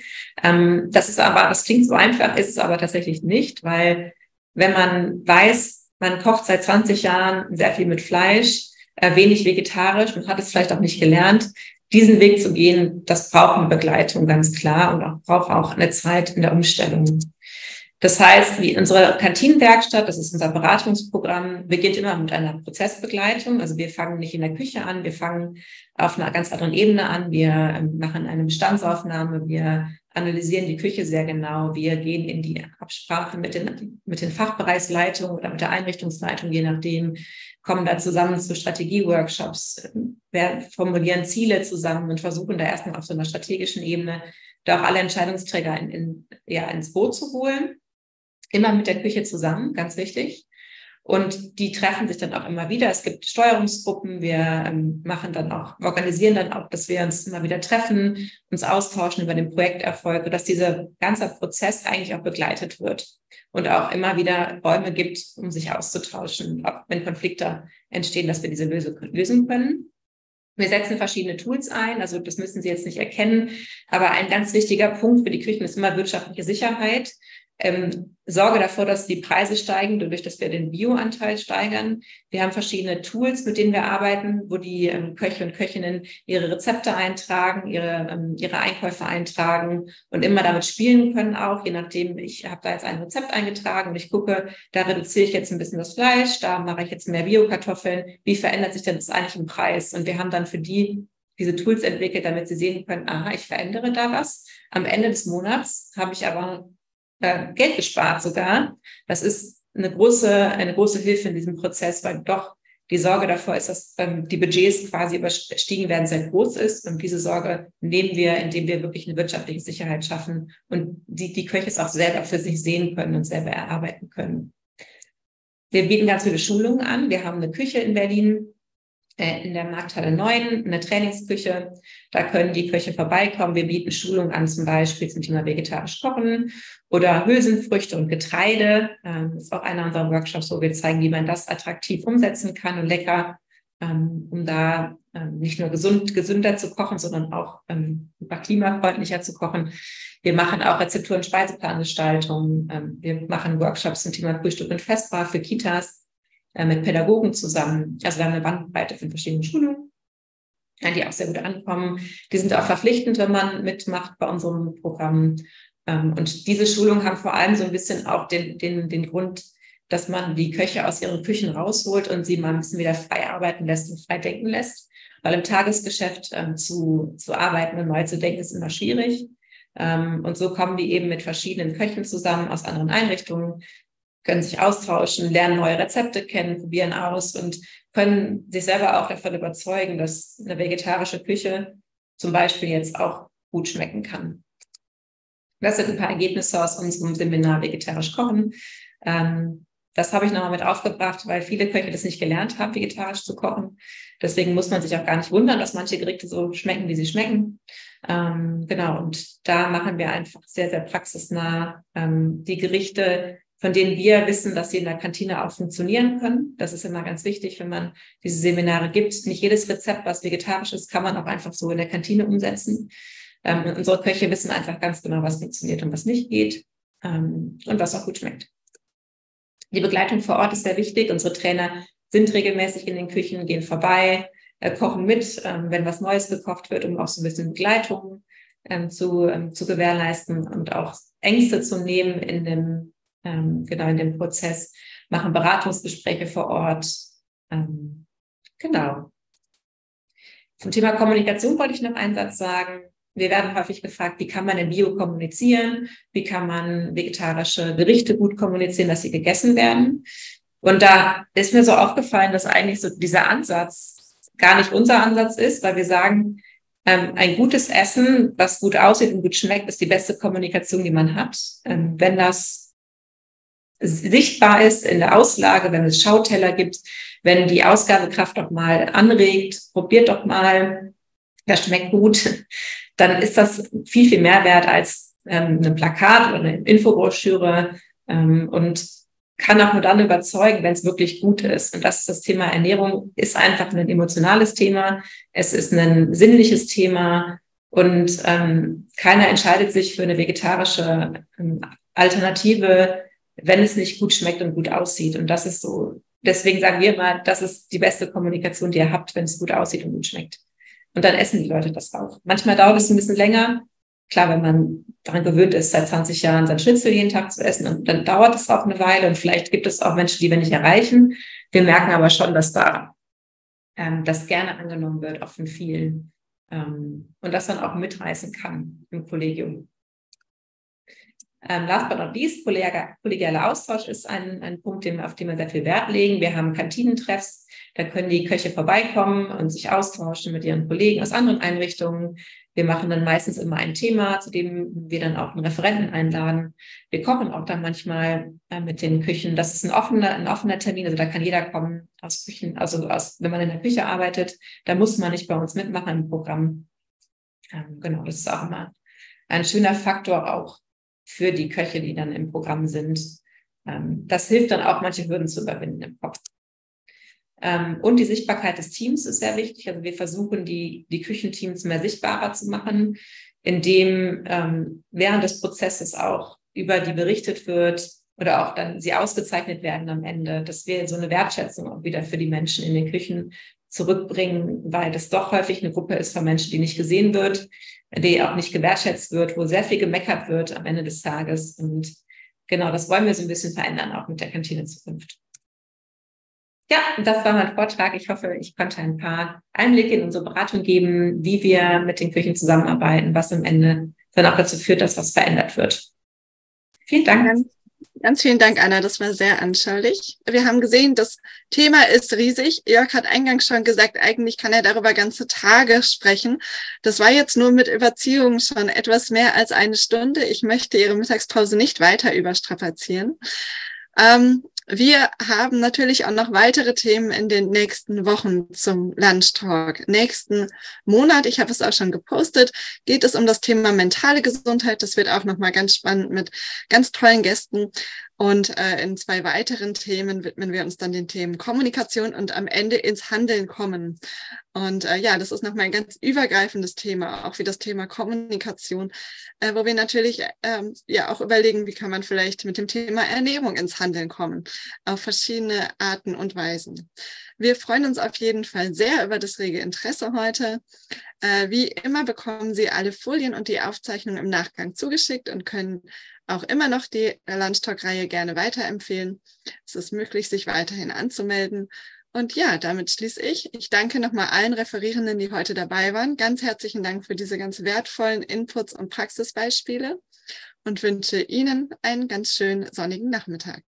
Das klingt so einfach, ist es aber tatsächlich nicht, weil wenn man weiß, man kocht seit 20 Jahren sehr viel mit Fleisch, wenig vegetarisch, man hat es vielleicht auch nicht gelernt, diesen Weg zu gehen, das braucht eine Begleitung, ganz klar, und braucht auch eine Zeit in der Umstellung. Das heißt, wie unsere Kantinenwerkstatt, das ist unser Beratungsprogramm, beginnt immer mit einer Prozessbegleitung. Also wir fangen nicht in der Küche an, wir fangen auf einer ganz anderen Ebene an. Wir machen eine Bestandsaufnahme, wir analysieren die Küche sehr genau, wir gehen in die Absprache mit den Fachbereichsleitungen oder mit der Einrichtungsleitung, je nachdem, kommen da zusammen zu Strategieworkshops, wir formulieren Ziele zusammen und versuchen da erstmal auf so einer strategischen Ebene da auch alle Entscheidungsträger ins Boot zu holen. Immer mit der Küche zusammen, ganz wichtig. Und die treffen sich dann auch immer wieder. Es gibt Steuerungsgruppen. Wir organisieren dann auch, dass wir uns immer wieder treffen, uns austauschen über den Projekterfolg, dass dieser ganze Prozess eigentlich auch begleitet wird und auch immer wieder Räume gibt, um sich auszutauschen, auch wenn Konflikte entstehen, dass wir diese lösen können. Wir setzen verschiedene Tools ein, also das müssen Sie jetzt nicht erkennen, aber ein ganz wichtiger Punkt für die Küchen ist immer wirtschaftliche Sicherheit. Sorge dafür, dass die Preise steigen, dadurch, dass wir den Bio-Anteil steigern. Wir haben verschiedene Tools, mit denen wir arbeiten, wo die Köche und Köchinnen ihre Rezepte eintragen, ihre Einkäufe eintragen und immer damit spielen können auch, je nachdem, ich habe da jetzt ein Rezept eingetragen und ich gucke, da reduziere ich jetzt ein bisschen das Fleisch, da mache ich jetzt mehr Bio-Kartoffeln, wie verändert sich denn das eigentlich im Preis? Und wir haben dann für diese Tools entwickelt, damit sie sehen können, aha, ich verändere da was. Am Ende des Monats habe ich aber Geld gespart sogar. Das ist eine große Hilfe in diesem Prozess, weil doch die Sorge davor ist, dass die Budgets quasi überstiegen werden, sehr groß ist. Und diese Sorge nehmen wir, indem wir wirklich eine wirtschaftliche Sicherheit schaffen und die Köche es auch selber für sich sehen können und selber erarbeiten können. Wir bieten ganz viele Schulungen an. Wir haben eine Küche in Berlin, in der Markthalle 9, eine Trainingsküche. Da können die Köche vorbeikommen. Wir bieten Schulungen an, zum Beispiel zum Thema vegetarisch kochen oder Hülsenfrüchte und Getreide. Das ist auch einer unserer Workshops, wo wir zeigen, wie man das attraktiv umsetzen kann und lecker. um da nicht nur gesünder zu kochen, sondern auch klimafreundlicher zu kochen. Wir machen auch Rezeptur- und Speiseplangestaltung. Wir machen Workshops zum Thema Frühstück und Vesper für Kitas mit Pädagogen zusammen. Also wir haben eine Bandbreite von verschiedenen Schulungen, die auch sehr gut ankommen. Die sind auch verpflichtend, wenn man mitmacht bei unserem Programm. Und diese Schulungen haben vor allem so ein bisschen auch den Grund, dass man die Köche aus ihren Küchen rausholt und sie mal ein bisschen wieder frei arbeiten lässt und frei denken lässt. Weil im Tagesgeschäft zu arbeiten und neu zu denken ist immer schwierig. Und so kommen die eben mit verschiedenen Köchen zusammen aus anderen Einrichtungen, können sich austauschen, lernen neue Rezepte kennen, probieren aus und können sich selber auch davon überzeugen, dass eine vegetarische Küche zum Beispiel jetzt auch gut schmecken kann. Das sind ein paar Ergebnisse aus unserem Seminar Vegetarisch Kochen. Das habe ich nochmal mit aufgebracht, weil viele Köche das nicht gelernt haben, vegetarisch zu kochen. Deswegen muss man sich auch gar nicht wundern, dass manche Gerichte so schmecken, wie sie schmecken. Genau, und da machen wir einfach sehr, sehr praxisnah die Gerichte, von denen wir wissen, dass sie in der Kantine auch funktionieren können. Das ist immer ganz wichtig, wenn man diese Seminare gibt. Nicht jedes Rezept, was vegetarisch ist, kann man auch einfach so in der Kantine umsetzen. Und unsere Köche wissen einfach ganz genau, was funktioniert und was nicht geht und was auch gut schmeckt. Die Begleitung vor Ort ist sehr wichtig. Unsere Trainer sind regelmäßig in den Küchen, gehen vorbei, kochen mit, wenn was Neues gekocht wird, um auch so ein bisschen Begleitung zu gewährleisten und auch Ängste zu nehmen in dem Prozess, machen Beratungsgespräche vor Ort. Genau. Zum Thema Kommunikation wollte ich noch einen Satz sagen. Wir werden häufig gefragt, wie kann man in Bio kommunizieren? Wie kann man vegetarische Gerichte gut kommunizieren, dass sie gegessen werden? Und da ist mir so aufgefallen, dass eigentlich so dieser Ansatz gar nicht unser Ansatz ist, weil wir sagen, ein gutes Essen, was gut aussieht und gut schmeckt, ist die beste Kommunikation, die man hat. Wenn das sichtbar ist in der Auslage, wenn es Schauteller gibt, wenn die Ausgabekraft doch mal anregt, probiert doch mal, das schmeckt gut, dann ist das viel, viel mehr wert als ein Plakat oder eine Infobroschüre und kann auch nur dann überzeugen, wenn es wirklich gut ist. Und das ist das Thema Ernährung, ist einfach ein emotionales Thema, es ist ein sinnliches Thema und keiner entscheidet sich für eine vegetarische Alternative, wenn es nicht gut schmeckt und gut aussieht. Und das ist so, deswegen sagen wir immer, das ist die beste Kommunikation, die ihr habt, wenn es gut aussieht und gut schmeckt. Und dann essen die Leute das auch. Manchmal dauert es ein bisschen länger. Klar, wenn man daran gewöhnt ist, seit 20 Jahren sein Schnitzel jeden Tag zu essen, und dann dauert es auch eine Weile. Und vielleicht gibt es auch Menschen, die wir nicht erreichen. Wir merken aber schon, dass da das gerne angenommen wird, auch von vielen. Und das dann auch mitreißen kann im Kollegium. Last but not least, kollegialer Austausch ist ein Punkt, auf den wir sehr viel Wert legen. Wir haben Kantinentreffs, da können die Köche vorbeikommen und sich austauschen mit ihren Kollegen aus anderen Einrichtungen. Wir machen dann meistens immer ein Thema, zu dem wir dann auch einen Referenten einladen. Wir kochen auch dann manchmal mit den Küchen. Das ist ein offener Termin, also da kann jeder kommen aus Küchen, wenn man in der Küche arbeitet, da muss man nicht bei uns mitmachen im Programm. Genau, das ist auch immer ein schöner Faktor auch für die Köche, die dann im Programm sind. Das hilft dann auch, manche Hürden zu überwinden im Kopf. Und die Sichtbarkeit des Teams ist sehr wichtig. Also wir versuchen, die Küchenteams mehr sichtbarer zu machen, indem während des Prozesses auch über die berichtet wird oder auch dann sie ausgezeichnet werden am Ende, dass wir so eine Wertschätzung auch wieder für die Menschen in den Küchen zurückbringen, weil das doch häufig eine Gruppe ist von Menschen, die nicht gesehen wird, die auch nicht gewertschätzt wird, wo sehr viel gemeckert wird am Ende des Tages. Und genau, das wollen wir so ein bisschen verändern, auch mit der Kantine Zukunft. Ja, das war mein Vortrag. Ich hoffe, ich konnte ein paar Einblicke in unsere Beratung geben, wie wir mit den Küchen zusammenarbeiten, was am Ende dann auch dazu führt, dass was verändert wird. Vielen Dank. Ganz vielen Dank, Anna. Das war sehr anschaulich. Wir haben gesehen, das Thema ist riesig. Jörg hat eingangs schon gesagt, eigentlich kann er darüber ganze Tage sprechen. Das war jetzt nur mit Überziehung schon etwas mehr als eine Stunde. Ich möchte Ihre Mittagspause nicht weiter überstrapazieren. Wir haben natürlich auch noch weitere Themen in den nächsten Wochen zum Lunch Talk. Nächsten Monat, ich habe es auch schon gepostet, geht es um das Thema mentale Gesundheit. Das wird auch nochmal ganz spannend mit ganz tollen Gästen. Und in 2 weiteren Themen widmen wir uns dann den Themen Kommunikation und am Ende ins Handeln kommen. Und ja, das ist nochmal ein ganz übergreifendes Thema, auch wie das Thema Kommunikation, wo wir natürlich ja auch überlegen, wie kann man vielleicht mit dem Thema Ernährung ins Handeln kommen, auf verschiedene Arten und Weisen. Wir freuen uns auf jeden Fall sehr über das rege Interesse heute. Wie immer bekommen Sie alle Folien und die Aufzeichnung im Nachgang zugeschickt und können auch immer noch die Lunchtalk-Reihe gerne weiterempfehlen. Es ist möglich, sich weiterhin anzumelden. Und ja, damit schließe ich. Ich danke nochmal allen Referierenden, die heute dabei waren. Ganz herzlichen Dank für diese ganz wertvollen Inputs und Praxisbeispiele und wünsche Ihnen einen ganz schönen sonnigen Nachmittag.